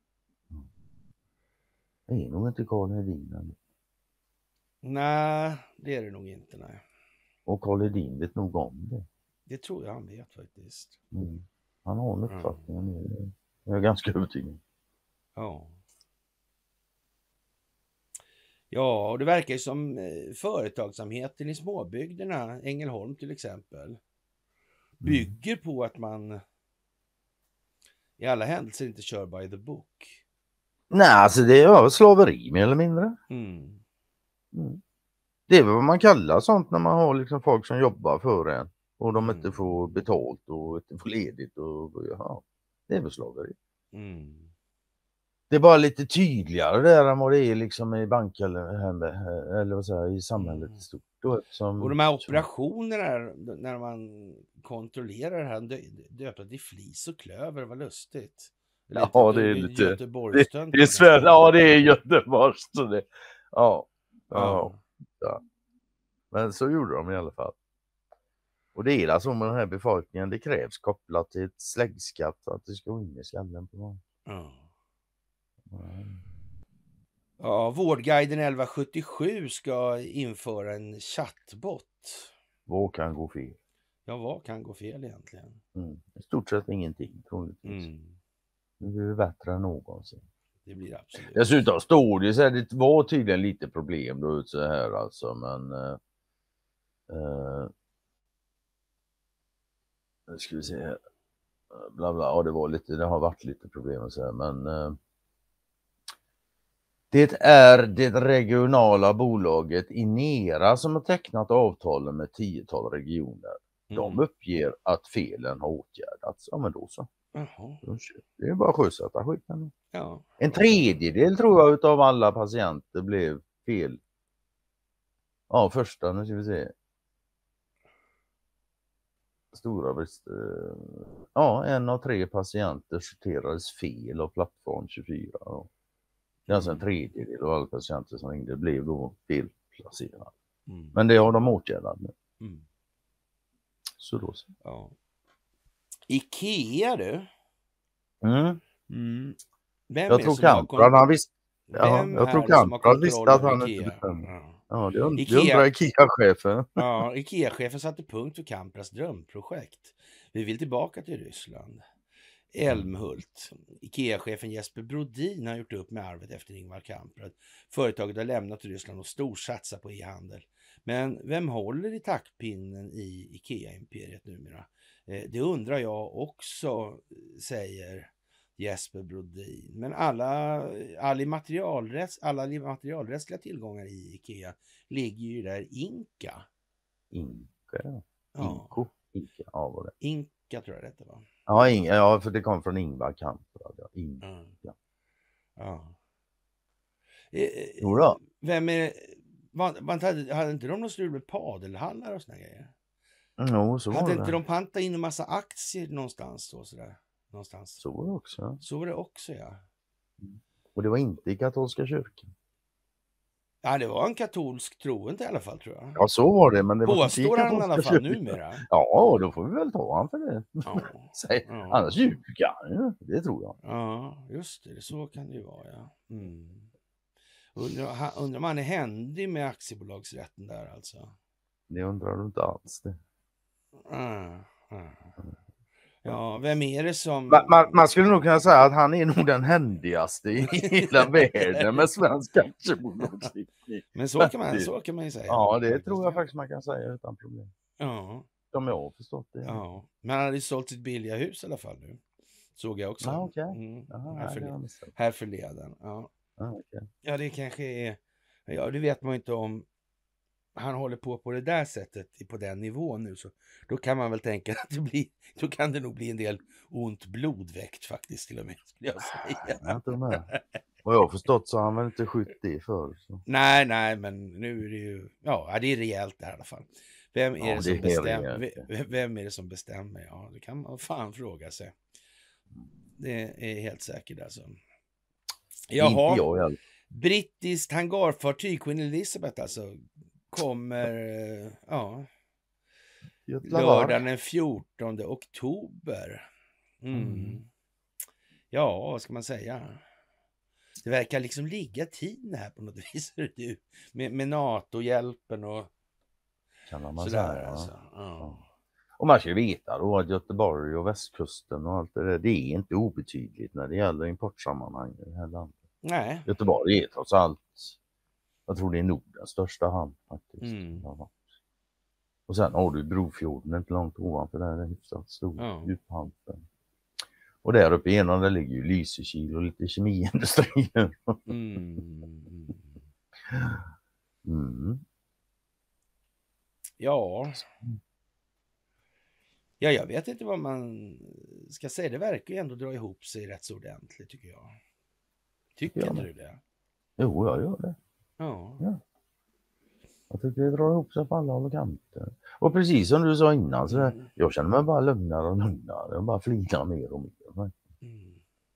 Det är nog inte Carl Hedin. Nej, det är det nog inte, nej. Och Carl Hedin vet nog om det. Det tror jag han vet faktiskt. Han har en uppfattning. Jag är ganska övertygad. Ja. Ja, och det verkar ju som företagsamheten i småbygderna, Ängelholm till exempel, bygger på att man i alla händelser inte kör by the book. Nej, alltså det är slaveri mer eller mindre. Det är väl vad man kallar sånt när man har liksom folk som jobbar för en och de inte får betalt och inte får ledigt och det är väl slaveri. Det är bara lite tydligare där än vad det är liksom i bank eller vad säger, i samhället i stort. Och de här operationerna när man kontrollerar det här döpta till flis och klöver, vad lustigt. Ja, det är lite... Göteborgstönt. Det är Sverige, ja, det är Göteborgs. Ja. Men så gjorde de i alla fall. Och det är alltså med den här befolkningen, det krävs kopplat till ett släggskatt för att det ska gå in i skallen på någon. Ja, Vårdguiden 1177 ska införa en chattbot. Vad kan gå fel? Ja, vad kan gå fel egentligen? I stort sett ingenting, troligtvis. Nu är det bättre än någonsin. Det blir absolut. Dessutom står det så här, det var tydligen lite problem då så här alltså, men nu ska vi se här. Bla bla, ja, det har varit lite problem och så här, men det är det regionala bolaget Inera som har tecknat avtalen med 10-tal regioner. De uppger att felen har åtgärdats. Ja, men då så. Det är bara att sjösätta skiten. Ja. En tredjedel tror jag utav alla patienter blev fel. Ja, första, nu ska vi se. Stora brister. Ja, 1 av 3 patienter sorterades fel av plattform 24. Ja. Det är alltså en tredjedel av alla patienter som ringde blev då felplacerade. Men det har de åtgärdat nu. Så då så. Ja. Ikea du? Jag tror Kamprad han visste. Ja, jag tror Kamprad visste att han inte bestämde. Ja, det undrar Ikea-chefen. Ja, Ikea-chefen satte punkt för Kamprads drömprojekt. Vi vill tillbaka till Ryssland. Älmhult. Ikea-chefen Jesper Brodin har gjort upp med arvet efter Ingvar Kamprad. Företaget har lämnat Ryssland och storsatsar på e-handel. Men vem håller i taktpinnen i Ikea-imperiet numera? Det undrar jag också, säger Jesper Brodin. Men alla materialrättsliga tillgångar i Ikea ligger ju där Inka. Inka? Ja, vad det? Inka tror jag detta var. Ja, för det kom från Ingvar Kamprad. Ja, Inka. Ja. Vem är... Hade inte de någon strul med padelhallar och såna grejer? Så var hade det. Inte de pantat in en massa aktier någonstans då sådär? Någonstans. Så var det också. Så var det också, ja. Och det var inte i katolska kyrkan. Ja, det var en katolsk troende i alla fall, tror jag. Ja, så var det. Men det påstår han i alla fall numera. Ja, då får vi väl ta han för det. Ja. Annars ljuga, det tror jag. Ja, just det. Så kan det ju vara, ja. Undrar om han är händig med aktiebolagsrätten där alltså. Det undrar du inte alls det. Ja, vem är det som... Man skulle nog kunna säga att han är nog den händigaste i hela världen med svensk aktiebolagslagstiftning. Men så kan man ju säga. Ja, det tror jag faktiskt man kan säga utan problem. Ja. De har förstått det. Ja, men han hade sålt sitt billiga hus i alla fall nu. Såg jag också. Här förleden. Ja. Ja, det kanske är... Ja, det vet man inte om han håller på det där sättet, på den nivån nu, så då kan man väl tänka att då kan det nog bli en del ont blodväckt faktiskt till och med, skulle jag säga. Vad jag har förstått så har han väl inte skjutit det förr. Så. Nej, men nu är det ju, ja, det är rejält där i alla fall. Vem är det som bestämmer? Ja, det kan man fan fråga sig. Det är helt säkert alltså. Jaha, brittiskt hangarfartyg, Queen Elizabeth alltså, kommer lördagen den 14 oktober. Ja, vad ska man säga? Det verkar liksom ligga tiden här på något vis. Med NATO-hjälpen och kan man sådär. säga. Alltså. Och man ska ju veta då att Göteborg och västkusten och allt det där, det är inte obetydligt när det gäller importsammanhang i det här landet. Nej. Göteborg är trots allt, jag tror det är Nordens största hamn faktiskt. Och sen har du Brofjorden inte långt ovanför där, det är hyfsat stor djuphamn. Och där uppe igenom där ligger ju Lysekil och lite kemiindustri. Ja. Ja, jag vet inte vad man ska säga. Det verkar ju ändå dra ihop sig rätt så ordentligt, tycker jag. Tycker inte du det? Jo, jag gör det. Ja. Jag tycker det drar ihop sig på alla håll och kanter. Och precis som du sa innan, så jag känner mig bara lugnare och lugnare. Jag bara flinar mer och mer.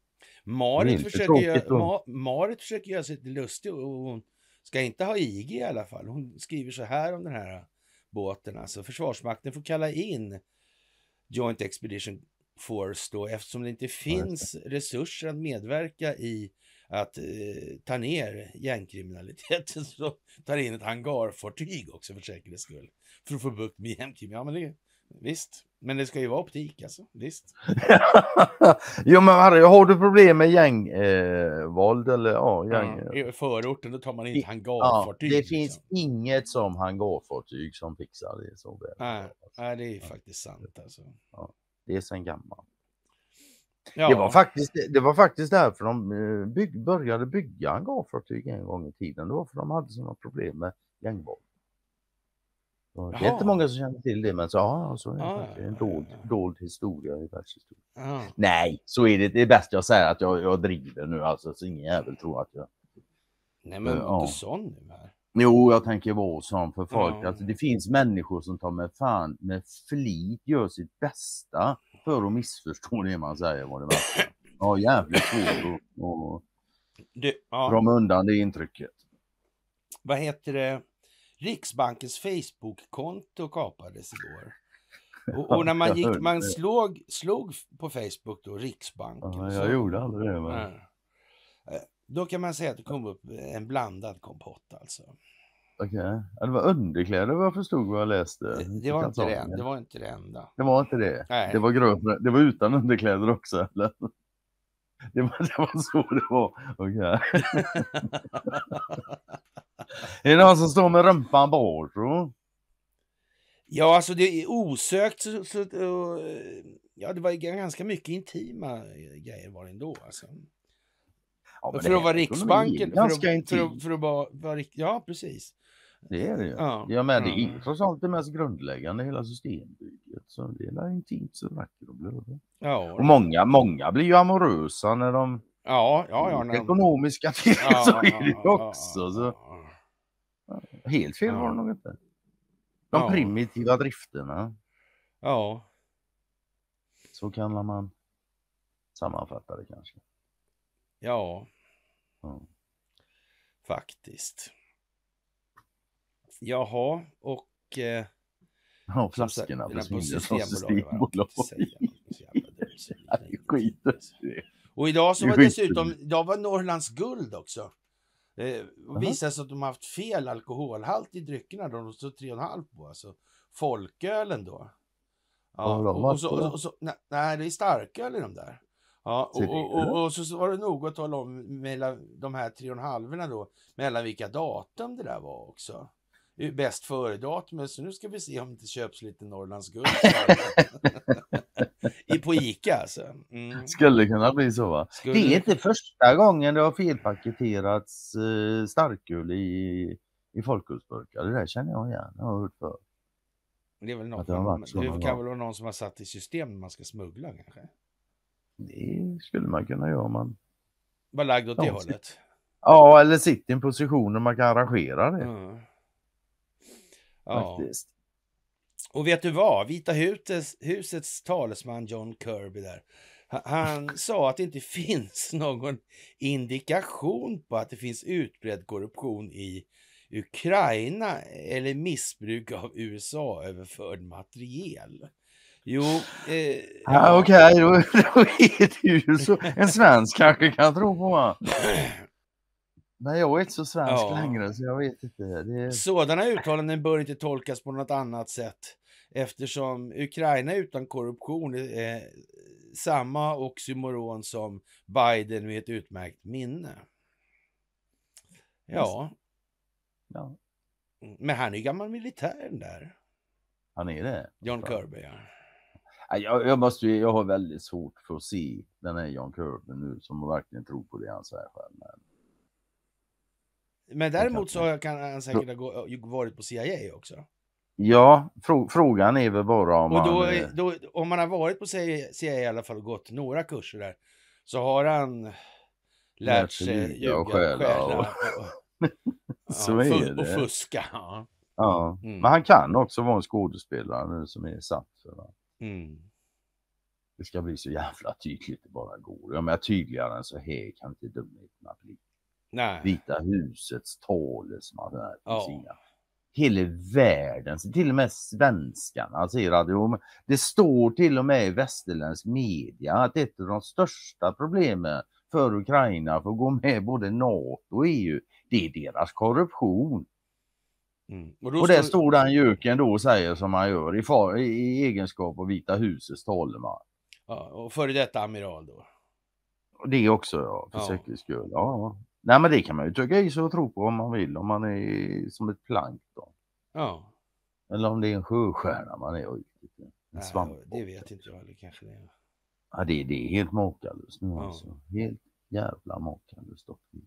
Marit försöker göra sig lite lustig och hon ska inte ha IG i alla fall. Hon skriver så här om den här båten. Alltså Försvarsmakten får kalla in Joint Expedition Force då, eftersom det inte finns resurser att medverka i att ta ner gängkriminaliteten, så tar in ett hangarfartyg också för säkerhets skull. För att få bukt med gängkriminalitet. Ja, men det, visst. Men det ska ju vara optik alltså, visst. Jo, men har du problem med gängvåld eller gäng... I förorten, då tar man in ett hangarfartyg. Det finns inget som hangarfartyg som fixar det så väl. Nej, det är faktiskt sant alltså. Ja, det är sen gammalt. Ja. Det var faktiskt därför de började bygga hangarfartyg en gång i tiden. Det var för de hade sådana problem med gängvåld. Det är inte många som känner till det, men så är det en dold historia i världshistorien. Nej, så är det. Det är bäst jag säger att jag driver nu, alltså, så ingen jävel tror att jag... Nej, men inte sån nu här. Jo, jag tänker vara sån för folk. Alltså, det finns människor som tar med flit gör sitt bästa för att missförstå det man säger, vad det var. Ja, jävligt svårt att dra undan det intrycket. Vad heter det? Riksbankens Facebook-konto kapades igår. Och när man slog på Facebook då, Riksbanken. Ja, jag gjorde aldrig det. Men... Då kan man säga att det kom upp en blandad kompott alltså. Okej. Det var underkläder vad jag förstod vad jag läste. Det var inte det enda. Det var inte det? Nej. Det var grönt. Det var utan underkläder också, eller? Det var så det var. Okej. Är det någon som står med rumpan bort, tror? Ja, alltså det är osökt ja, det var ganska mycket intima grejer var det ändå alltså. Ja, för att vara Riksbanken, för att vara ja, precis. Det är det ju. Ja, men det är trots allt det mest grundläggande hela systembygget, så det är intimt så vackert och blöd. Ja. Och många blir ju amorösa när de ekonomiska till så är det också så. Helt fel var det nog inte. De primitiva drifterna. Ja. Så kan man sammanfatta det kanske. Ja. Faktiskt. Jaha, och flaskorna på Systembolaget. Och idag så var dessutom, idag var Norrlands guld också. Det visade sig att de har haft fel alkoholhalt i dryckerna. De stod 3,5 på, alltså folkölen då. Ja, nej, det är starköl i de där. Ja, och så var det nog att tala om mellan de här 3,5 då, mellan vilka datum det där var också. Bäst före datum, så nu ska vi se om det köps lite Norrlands guld på Ica alltså. Skulle kunna bli så, va? Det är inte första gången det har felpaketerats starköl i folkölsburkar. Det där känner jag igen, jag har hört för. Det är väl något det kan väl vara någon som har satt i system när man ska smuggla kanske. Det skulle man kunna göra om man var lagd åt det hållet. Ja, eller sitter i en position där man kan arrangera det. Ja. Faktiskt. Och vet du vad? Vita husets talesman John Kirby där. Han sa att det inte finns någon indikation på att det finns utbredd korruption i Ukraina eller missbruk av USA-överförd materiel. Jo, okej, då är det ju så. En svensk kanske kan tro på mig. Nej, jag är inte så svensk längre, så jag vet inte. Sådana uttalanden bör inte tolkas på något annat sätt, eftersom Ukraina utan korruption är samma oxymoron som Biden med ett utmärkt minne. Ja. Men han är ju gammal militären där. Han är det? John Kirby, Jag har väldigt svårt för att se den här John Kirby nu som verkligen tror på det han säger själv. Men däremot så kan han säkert ha varit på CIA också. Ja, frågan är väl bara om om man har varit på CIA i alla fall och gått några kurser där, så har han lärt sig ljuga och stjäla och fuska. Ja. Men han kan också vara en skådespelare nu som är satt för det. Det ska bli så jävla tydligt det bara går. Jag menar tydligare än så här kan inte dumheterna bli. Nej. Vita husets talesman där. Ja. Hela världen, till och med svenskarna säger att det står till och med i västerländsk media att ett av de största problemen för Ukraina för att gå med både NATO och EU, det är deras korruption. Och där står den jöken då och säger som han gör i egenskap av Vita husets talman. Ja, och före detta amiral då. Och det också, ja, för säkerhets skull. Ja. Nej, men det kan man ju tycka i så och tro på om man vill, om man är som ett plankton. Ja. Eller om det är en sjöstjärna man är en svamp. Det vet inte jag heller kanske det. Ja, det är helt makalöst nu alltså. Helt jävla makalöst.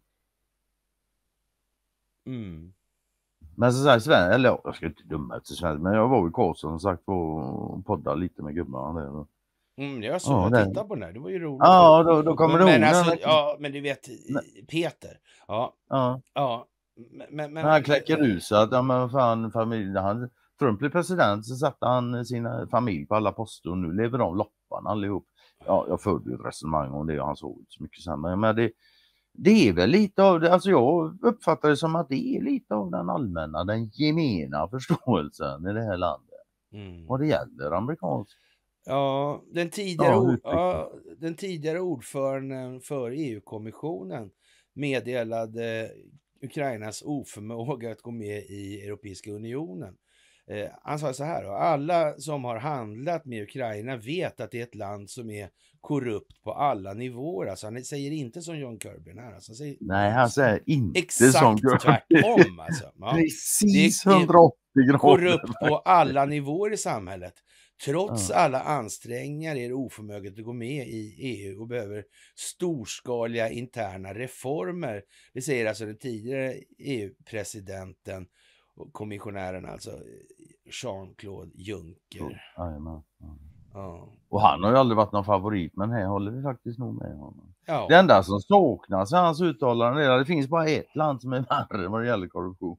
Men så säger eller jag ska inte döma till Sverige, men jag var i Karlsson som sagt och poddade lite med gubbarna där. Jag såg jag tittade på den här, det var ju roligt. Ja, då kommer men ihåg. Alltså, ja, men du vet, Peter. Ja. Men han kläcker ut så att, ja men fan, familjen, Trump blev president så satte han sina familj på alla poster och nu lever de loppan allihop. Ja, jag förde ett resonemang om det och han såg inte så mycket samma. Men det är väl lite av det, alltså jag uppfattar det som att det är lite av den allmänna, den gemena förståelsen i det här landet. Vad det gäller amerikansk. Ja, den tidigare ordföranden för EU-kommissionen meddelade Ukrainas oförmåga att gå med i Europeiska unionen. Han sa så här: alla som har handlat med Ukraina vet att det är ett land som är korrupt på alla nivåer. Alltså, han säger inte som John Kirby här. Alltså, han säger inte exakt som Kirby. Tvärtom. Alltså. Ja. Precis 180 grader. Korrupt på alla nivåer i samhället. Trots alla ansträngningar är det oförmöget att gå med i EU och behöver storskaliga interna reformer. Det säger alltså den tidigare EU-presidenten och kommissionären, alltså Jean-Claude Juncker. Ja. Och han har ju aldrig varit någon favorit, men här håller vi faktiskt nog med honom. Ja. Det enda som saknas i hans uttalanden är att det finns bara ett land som är värre vad det gäller korruption.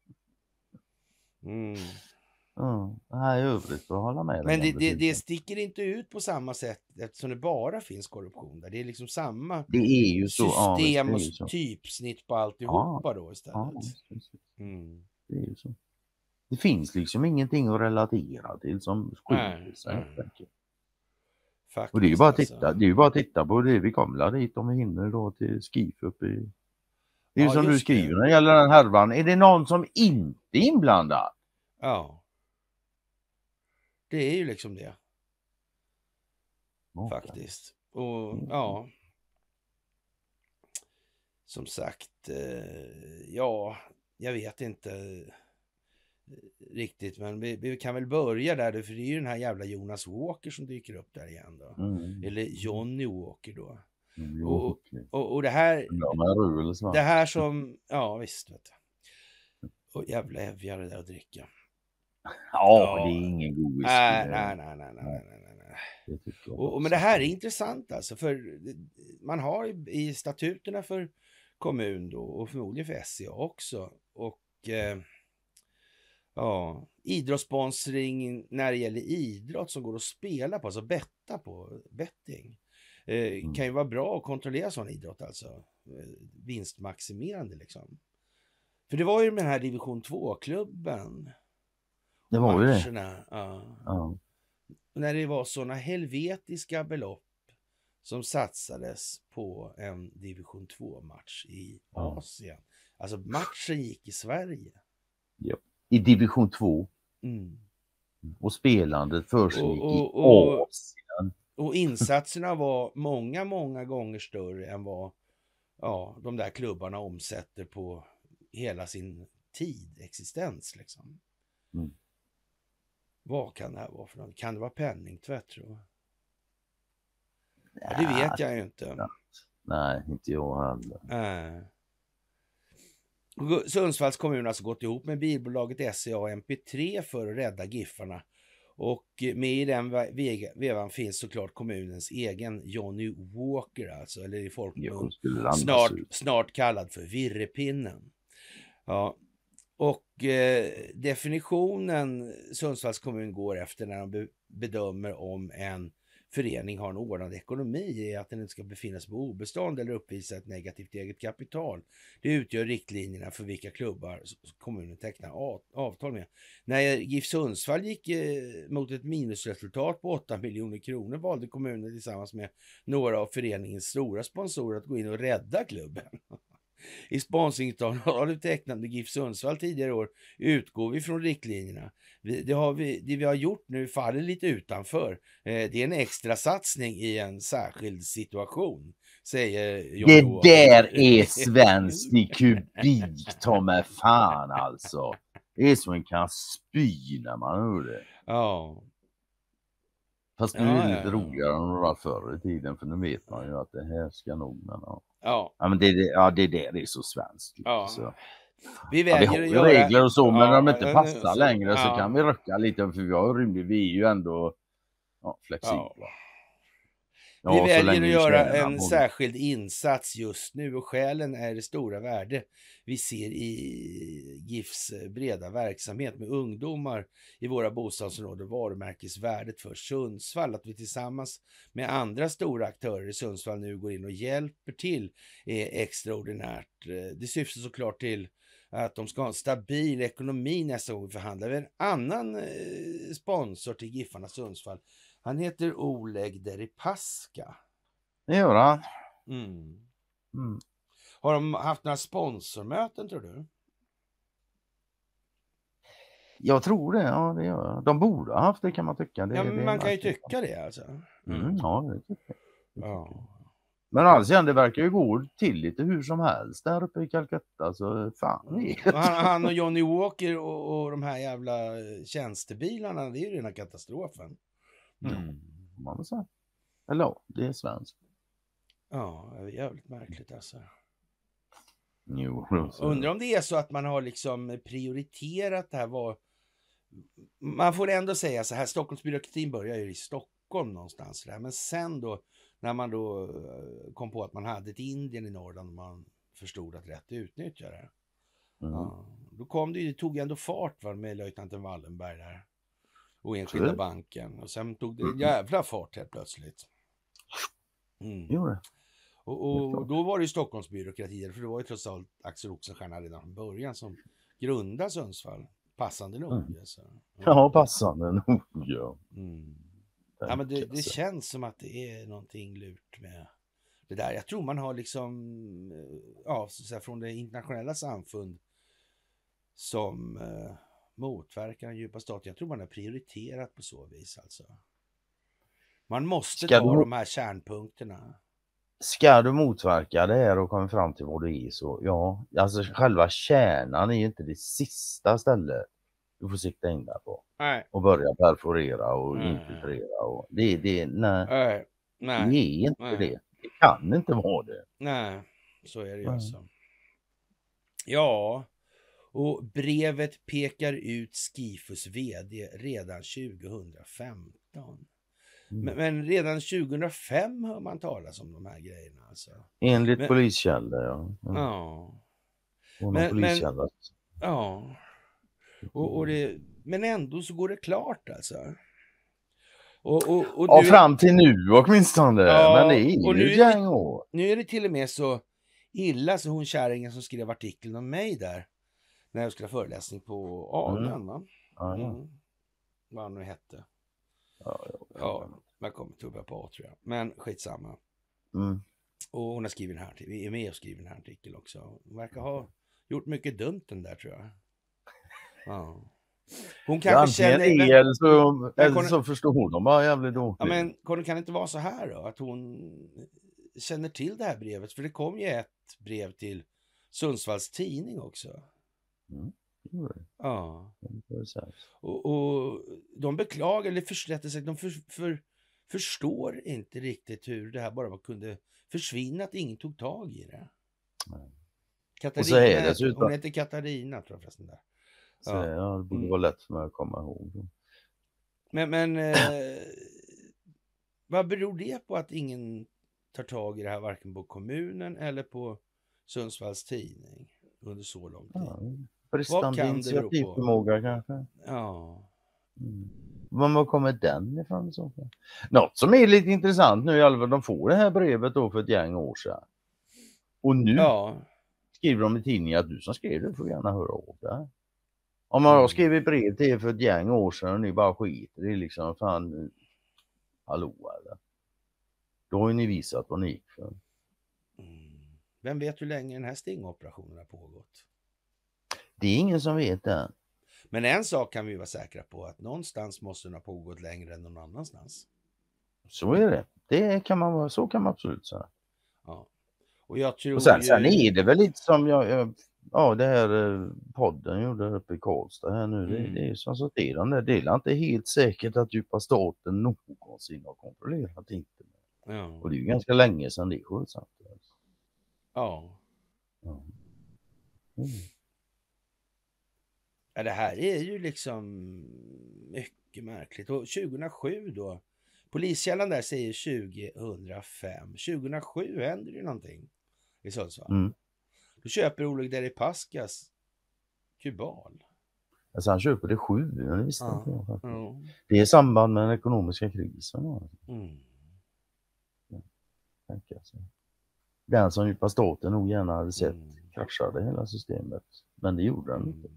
Det här är övrigt för att hålla med. Men det sticker inte ut på samma sätt eftersom det bara finns korruption där. Det är liksom samma det är ju system så. och typsnitt på alltihopa då istället. Det är ju så. Det finns liksom ingenting att relatera till som skiljer sig. Faktiskt, och det är ju bara att titta på det vi kommer dit om vi hinner då till Skif uppe i. Det är ju som du skriver när det gäller den härvan. Är det någon som inte är inblandad? Ja. Det är ju liksom det. Faktiskt. Och ja. Som sagt, jag vet inte riktigt, men vi kan väl börja där, för det är ju den här jävla Jonas Walker som dyker upp där igen då. Eller Johnny Walker då. Och det här som, ja visst vet jag. Och jävla evjare där att dricka. Ja, det är ingen god whisky. Nej. Men det här är intressant alltså, för man har i statuterna för kommun då, och förmodligen för SCA också, och idrottssponsring när det gäller idrott som går att spela på, alltså betta på, betting. Kan ju vara bra att kontrollera sån idrott, alltså vinstmaximerande liksom. För det var ju med den här division 2-klubben. Det var ju matcherna, det. När det var såna helvetiska belopp som satsades på en division 2-match i Asien. Alltså matchen gick i Sverige. Ja. I division 2. Och spelandet försiggick i Asien. Och insatserna var många gånger större än vad de där klubbarna omsätter på hela sin existens liksom. Vad kan det här vara för något? Kan det vara penningtvätt, tror jag? Ja, det vet jag ju inte. Nej, inte jag heller. Sundsvalls kommun har alltså gått ihop med bilbolaget SCA och MP3 för att rädda Giffarna. Och med i den vevan finns såklart kommunens egen Johnny Walker, alltså, eller i folkmun snart kallad för Virrepinnen. Ja. Och definitionen Sundsvalls kommun går efter när de bedömer om en förening har en ordnad ekonomi är att den inte ska befinna sig på obestånd eller uppvisa ett negativt eget kapital. Det utgör riktlinjerna för vilka klubbar kommunen tecknar avtal med. När GIF Sundsvall gick mot ett minusresultat på 8 miljoner kronor valde kommunen tillsammans med några av föreningens stora sponsorer att gå in och rädda klubben. I sponsringsavtalet tecknade GIF Sundsvall tidigare år utgår vi från riktlinjerna. Det vi har gjort nu faller lite utanför. Det är en extra satsning i en särskild situation, säger Johnny Det Walker. där är svenskt i kubik, ta mig fan alltså. Det är som en kan spy när man hör det. Ja. Fast nu är det lite roligare än det var förr i tiden, för nu vet man ju att det här ska nog... Ja, men det där är så svenskt. Ja. Så. Vi Vi har ju regler och så, men när de inte passar längre så kan vi röcka lite, för vi har rymligt, vi är ju ändå flexibla. Vi väljer att göra en särskild insats just nu och skälen är det stora värde vi ser i GIFs breda verksamhet med ungdomar i våra bostadsområden, varumärkesvärdet för Sundsvall. Att vi tillsammans med andra stora aktörer i Sundsvall nu går in och hjälper till är extraordinärt. Det syftar såklart till att de ska ha en stabil ekonomi nästa gång vi förhandlar. En annan sponsor till Giffarna Sundsvall, han heter Oleg Deripaska. Det gör han. Har de haft några sponsormöten, tror du? Jag tror det, ja det gör jag. De borde ha haft det, kan man tycka. Man kan ju tycka det alltså. Ja, det tycker jag. Men alltså, det verkar ju gå till lite hur som helst där uppe i Calcutta, så fan. Han och Johnny Walker och de här jävla tjänstebilarna, det är ju rena katastrofen. Man vill säga. Eller ja, det är svenskt. Ja, det är jävligt märkligt alltså. Jo, undrar om det är så att man har liksom prioriterat det här. Man får ändå säga så här, Stockholmsbyråkratin börjar ju i Stockholm någonstans där. Men sen då, när man då kom på att man hade ett Indien i Norrland och man förstod att rätt utnyttja det. Då kom det tog ändå fart med löjtnanten Wallenberg där. Och enskilda banken. Och sen tog det en jävla fart helt plötsligt. Och då var det ju Stockholmsbyråkratier. För det var ju trots allt Axel Oxenstierna redan från början som grundade Sundsvall. Passande nog. Alltså. Ja, passande nog. Ja. Ja, men det känns som att det är någonting lurt med det där. Jag tror man har liksom så att säga, från det internationella samfund som motverkar den djupa staten. Jag tror man har prioriterat på så vis alltså. Man måste ta de här kärnpunkterna. Ska du motverka det här och komma fram till vad det är, så ja, alltså själva kärnan är ju inte det sista stället du får sikta in där på. Nej. Och börja perforera och infiltrera och nej. Det är inte det. Det kan inte vara det. Nej, så är det ju alltså. Ja, och brevet pekar ut Skifus vd redan 2015. Men redan 2005 hör man talas om de här grejerna alltså. Enligt poliskällor, ja. Men ändå så går det klart alltså. Fram till nu åtminstone. Men det är ju gäng år. Nu är det till och med så illa så hon kärringen som skrev artikeln om mig där när jag skulle ha föreläsning på Agan, va? Vad han nu hette. Jag kommer tubba på tror jag. Men skitsamma. Och hon har skrivit den här, vi är med och skriver den här artikeln också. Hon verkar ha gjort mycket dumt den där, tror jag. Hon kanske känner... Eller så förstår hon dem bara jävligt dåligt. Ja, men kan det inte vara så här då? Att hon känner till det här brevet? För det kom ju ett brev till Sundsvalls tidning också. Ja. Och de beklagar, eller de förstår inte riktigt hur det här bara kunde försvinna, att ingen tog tag i det. Katarina, hon heter Katarina tror jag förresten där. Det borde vara lätt för mig att komma ihåg. Men vad beror det på att ingen tar tag i det här, varken på kommunen eller på Sundsvalls tidning under så lång tid? Bristande initiativförmåga kanske. Ja. Var kommer den ifrån i så fall? Något som är lite intressant nu i alla fall, de får det här brevet då för ett gäng år sedan. Och nu skriver de i tidningen att du som skrev det får gärna höra av dig. Om man har skrivit brev till er för ett gäng år sedan och ni bara skiter i liksom, fan, hallå eller? Då har ni visat vad ni gick för. Vem vet hur länge den här stingoperationen har pågått? Det är ingen som vet det. Men en sak kan vi vara säkra på, att någonstans måste den ha pågått längre än någon annanstans. Så är det. Så kan man absolut säga. Ja. Och jag tror och sen är det väl lite som det här podden gjorde uppe i Karlstad här nu. Det är som så det är inte helt säkert att djupa staten någonsin har kontrollerat inte. Ja. Och det är ju ganska länge sedan det sjösattes. Ja. Ja, det här är ju liksom mycket märkligt. Och 2007 då, Poliskällan där säger 2005. 2007 händer ju någonting i Sundsvall. Då köper Oleg Deripaska Kubal. Alltså han köper det 7, det visste inte jag faktiskt. Det är i samband med den ekonomiska krisen. Den som djupa staten nog gärna hade sett kraschade hela systemet. Men det gjorde den inte.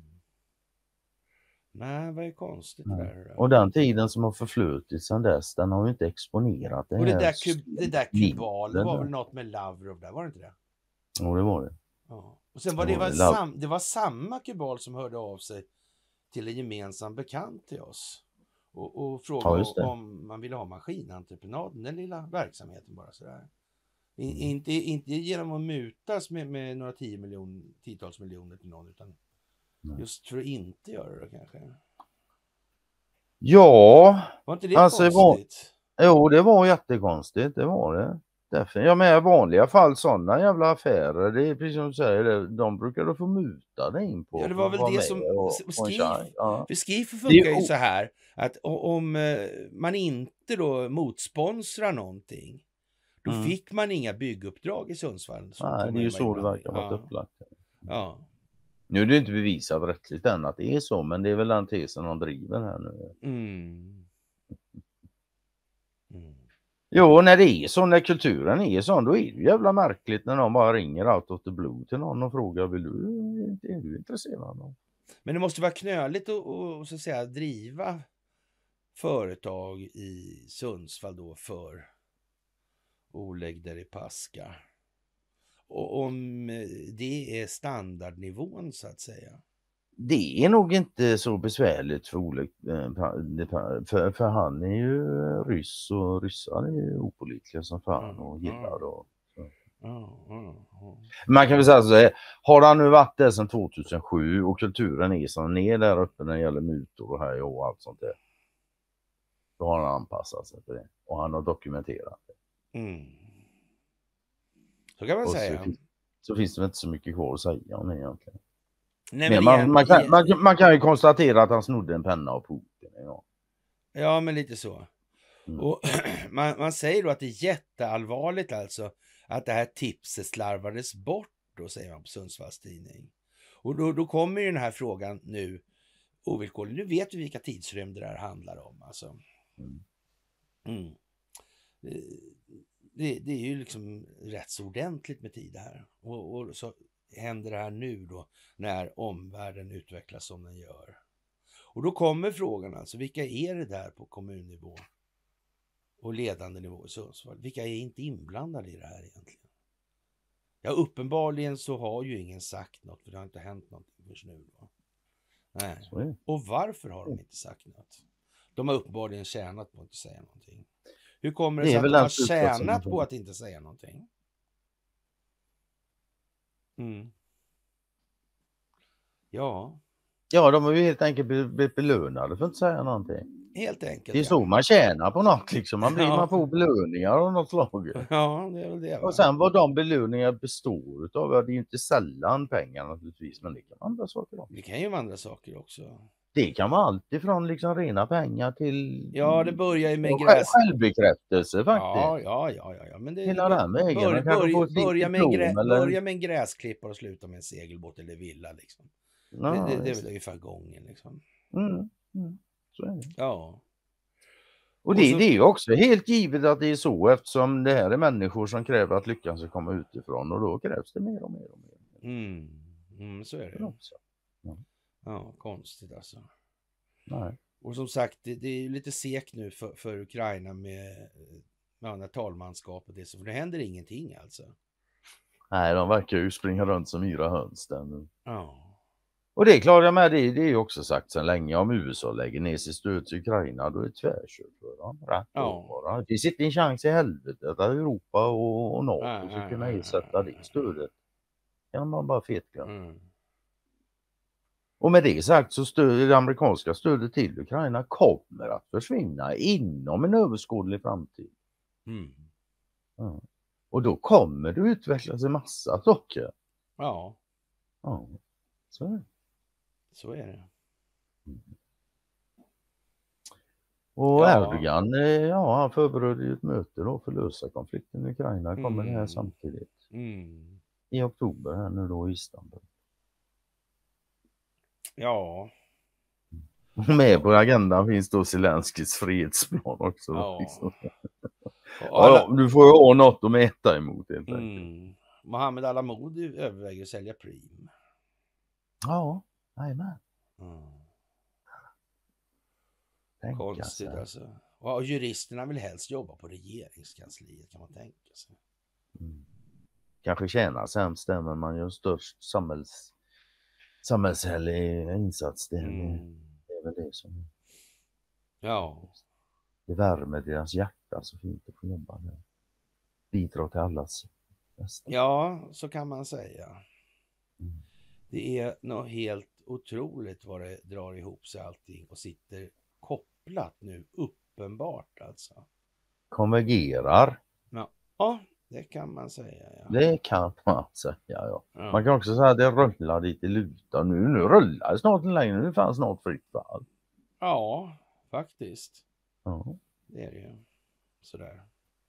Nej, vad är konstigt det där. Och den tiden som har förflutit sedan dess, den har ju inte exponerat det. Och det där Kubal, det var väl något med Lavrov där, var det inte det? Ja, det var det. Ja. Och sen det var samma Kubal som hörde av sig till en gemensam bekant till oss. Och frågade om man ville ha maskinentreprenaden, den lilla verksamheten bara sådär. Inte genom att mutas med några tiotals miljoner till någon, utan just för att inte göra det kanske. Ja. Var inte det konstigt? Jo, det var jättekonstigt, det var det. Därför, ja, men i vanliga fall sådana jävla affärer, det är precis som du säger, de brukar då få muta dig in på. Ja, det var väl det som Skrif funkar ju så här, att om man inte då motsponsrar någonting, då fick man inga bygguppdrag i Sundsvall. Nej, det är ju så det verkar vara upplagt. Ja. Nu är det inte bevisat rättsligt än att det är så, men det är väl den tesen de driver här nu. Jo, när det är så, när kulturen är sån, då är det jävla märkligt när någon bara ringer out of the blue till någon och frågar, är du intresserad? Men det måste vara knöligt att så att säga driva företag i Sundsvall då för Oleg Deripaska. Och om det är standardnivån så att säga. Det är nog inte så besvärligt för Oleg, för han är ju ryss och ryssar är ju opålitliga som fan och gillar och så. Man kan väl säga så här, har han nu varit där sedan 2007 och kulturen är som ner där uppe när det gäller mutor och här och allt sånt där. Då har han anpassat sig till det och han har dokumenterat det. Så kan man säga. Så finns det inte så mycket kvar att säga om det egentligen. Nej, man kan ju konstatera att han snodde en penna av Putin. Ja, men lite så. Och man säger då att det är jätteallvarligt alltså att det här tipset slarvades bort då, säger man på Sundsvalls tidning. Och då kommer ju den här frågan nu ovillkorligt. Nu vet vi vilka tidsrymder det här handlar om alltså. Det är ju liksom rätt så ordentligt med tid här. Och så händer det här nu då när omvärlden utvecklas som den gör. Och då kommer frågan alltså, vilka är det där på kommunnivå och ledande nivå i Sundsvall? Vilka är inte inblandade i det här egentligen? Ja, uppenbarligen så har ju ingen sagt något, för det har inte hänt någonting först nu då. Nej. Och varför har de inte sagt något? De har uppenbarligen tjänat på att inte säga någonting. Hur kommer det sig att de har tjänat på att inte säga någonting? Ja. Ja, de har ju helt enkelt blivit belönade för att inte säga någonting. Helt enkelt. Det är så man tjänar på något liksom. Man får belöningar av något slag. Ja, det är väl det. Va? Och sen vad de belöningar består utav, det är ju inte sällan pengar naturligtvis, men det kan vara andra saker också. Det kan ju vara andra saker också. Det kan vara allt ifrån liksom rena pengar till... Ja, det börjar ju med självbekräftelse faktiskt. Ja. Men det, hela den vägen. Börja med en gräsklippare och sluta med en segelbåt eller villa liksom. Ja, det är väl ungefär gången liksom. Så är det. Ja. Och det är ju också helt givet att det är så, eftersom det här är människor som kräver att lyckan ska komma utifrån, och då krävs det mer och mer och mer. Så är det. Också. Ja, konstigt alltså. Nej. Och som sagt, det är lite sekt nu för Ukraina med när talmanskapet är så, för det händer ingenting alltså. Nej, de verkar ju springa runt som yra höns där nu. Ja. Och det är klart jag med, det är ju också sagt sedan länge, om USA lägger ner sitt stöd till Ukraina, då är det tvärkört för dem. Det finns inte en chans i helvete att Europa och NATO ska kunna ersätta det stödet. Kan man bara fetglömma. Och med det sagt så det amerikanska stödet till Ukraina kommer att försvinna inom en överskådlig framtid. Ja. Och då kommer det utvecklas en massa saker. Ja. Så är det. Så är det. Och Erdogan, han förbereder ju ett möte då för att lösa konflikten i Ukraina. Kommer det här samtidigt. I oktober här nu då i Istanbul. Ja. Med på agendan finns då Zelenskyjs fredsplan också. Du får ju ha något att mäta emot helt enkelt. Mohammed Al-Amoudi överväger att sälja Prim. Ja, jajamän. Konstigt alltså. Och juristerna vill helst jobba på regeringskansliet, kan man tänka sig. Kanske tjänar sämst där, men man gör störst samhällelig insats. Det är väl det som det värmer deras hjärta så fint att få jobba där. Bidrar till allas bästa. Ja, så kan man säga. Det är nog helt otroligt vad det drar ihop sig allting och sitter kopplat nu, uppenbart alltså. Konvergerar. Ja, det kan man säga. Ja. Det kan man säga, ja. Man kan också säga att det rullar dit i luta. Nu rullar det snart längre, nu fanns snart fritt fall. Ja, faktiskt. Ja. Det är det ju. Sådär.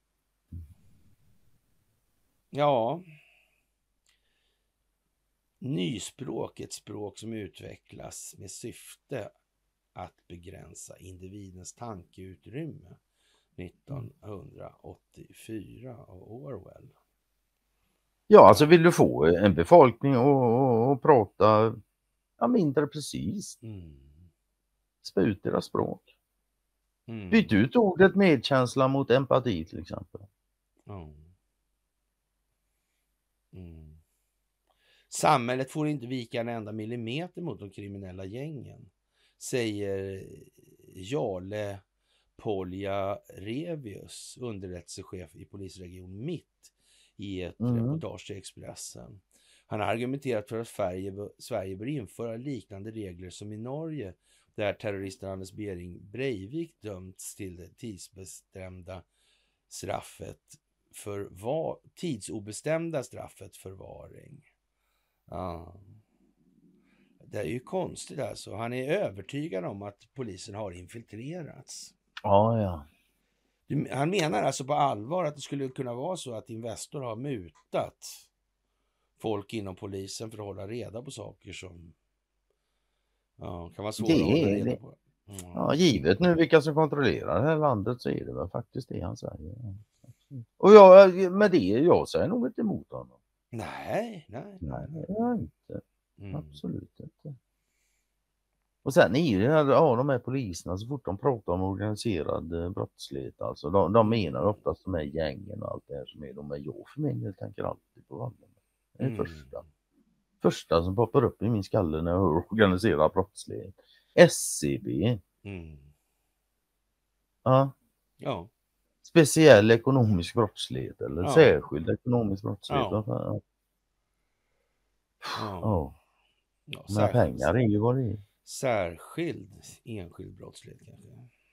Ja. Nyspråk, ett språk som utvecklas med syfte att begränsa individens tankeutrymme. 1984 av Orwell. Ja, alltså vill du få en befolkning att prata mindre precis. Spä ut deras språk. Byt ut ordet medkänsla mot empati till exempel. Samhället får inte vika en enda millimeter mot de kriminella gängen, säger Jarle Poljarevius, underrättelsechef i polisregion Mitt, i ett reportage till Expressen. Han har argumenterat för att Sverige bör införa liknande regler som i Norge, där terroristen Anders Behring Breivik dömts till det tidsobestämda straffet förvaring. Ja. Det är ju konstigt alltså. Han är övertygad om att polisen har infiltrerats. Ja. Han menar alltså på allvar att det skulle kunna vara så att Investor har mutat folk inom polisen för att hålla reda på saker som kan vara svåra att hålla reda på. Ja, givet nu vilka som kontrollerar det här landet så är det väl faktiskt det han säger. Och jag säger nog inte emot honom. Nej, det är inte. Absolut inte. Och sen är det de här poliserna, så fort de pratar om organiserad brottslighet, alltså de menar oftast de här gängen och allt det här som är de här. Jag för min del tänker alltid på Wallenberg. Det är första som poppar upp i min skalle när jag hör organiserad brottslighet. SCB. Ja. Speciell ekonomisk brottslighet eller särskild ekonomisk brottslighet. Men pengar är ju vad det är. Särskild enskild brottslighet kanske.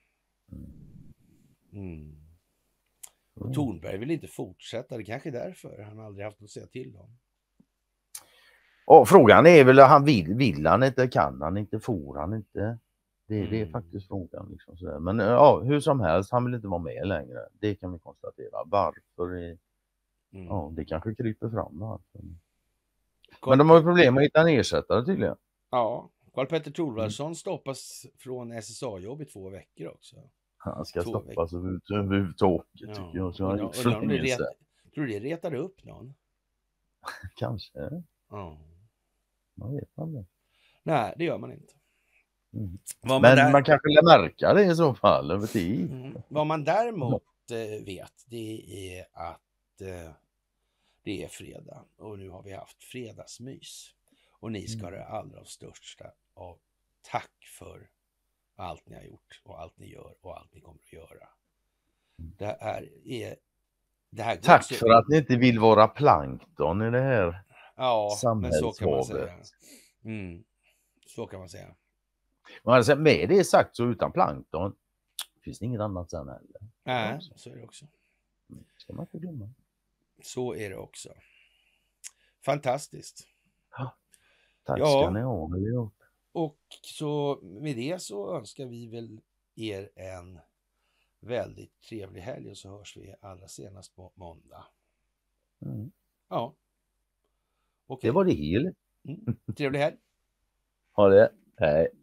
Och Thornberg vill inte fortsätta. Det kanske är därför han aldrig haft något att säga till om. Och frågan är väl han vill han inte, kan han inte, får han inte. Det är faktiskt frågan. Liksom sådär. Men hur som helst, han vill inte vara med längre. Det kan vi konstatera. Varför? Det kanske kryper fram. Men de har ju problem med att hitta en ersättare tydligen. Ja, Karl Petter Thorwaldsson stoppas från SSA-jobb i 2 veckor också. Han ska 2 veckor. stoppas överhuvudtaget Ja. tycker jag. Så han gick Undrar för om det länge sedan. tror du det retar upp någon? Kanske. Ja. Man vet aldrig. Nej, det gör man inte. Mm. Vad Men man kanske lär märka det i så fall över tid. Vad man däremot vet, det är att det är fredag och nu har vi haft fredagsmys. Och ni ska ha det allra största av tack för allt ni har gjort och allt ni gör och allt ni kommer att göra. Det här Tack för att ni inte vill vara plankton i det här men så kan man säga. samhällshavet. Så kan man säga. Men med det sagt så utan plankton finns det inget annat sen heller. Nej, så är det också. Ska man inte glömma. Så är det också. Fantastiskt. Tack ska ni ha allihop. Och så med det så önskar vi väl er en väldigt trevlig helg och så hörs vi allra senast på måndag. Ja. Okay. Det var det hela. Trevlig helg. Ha det. Hej.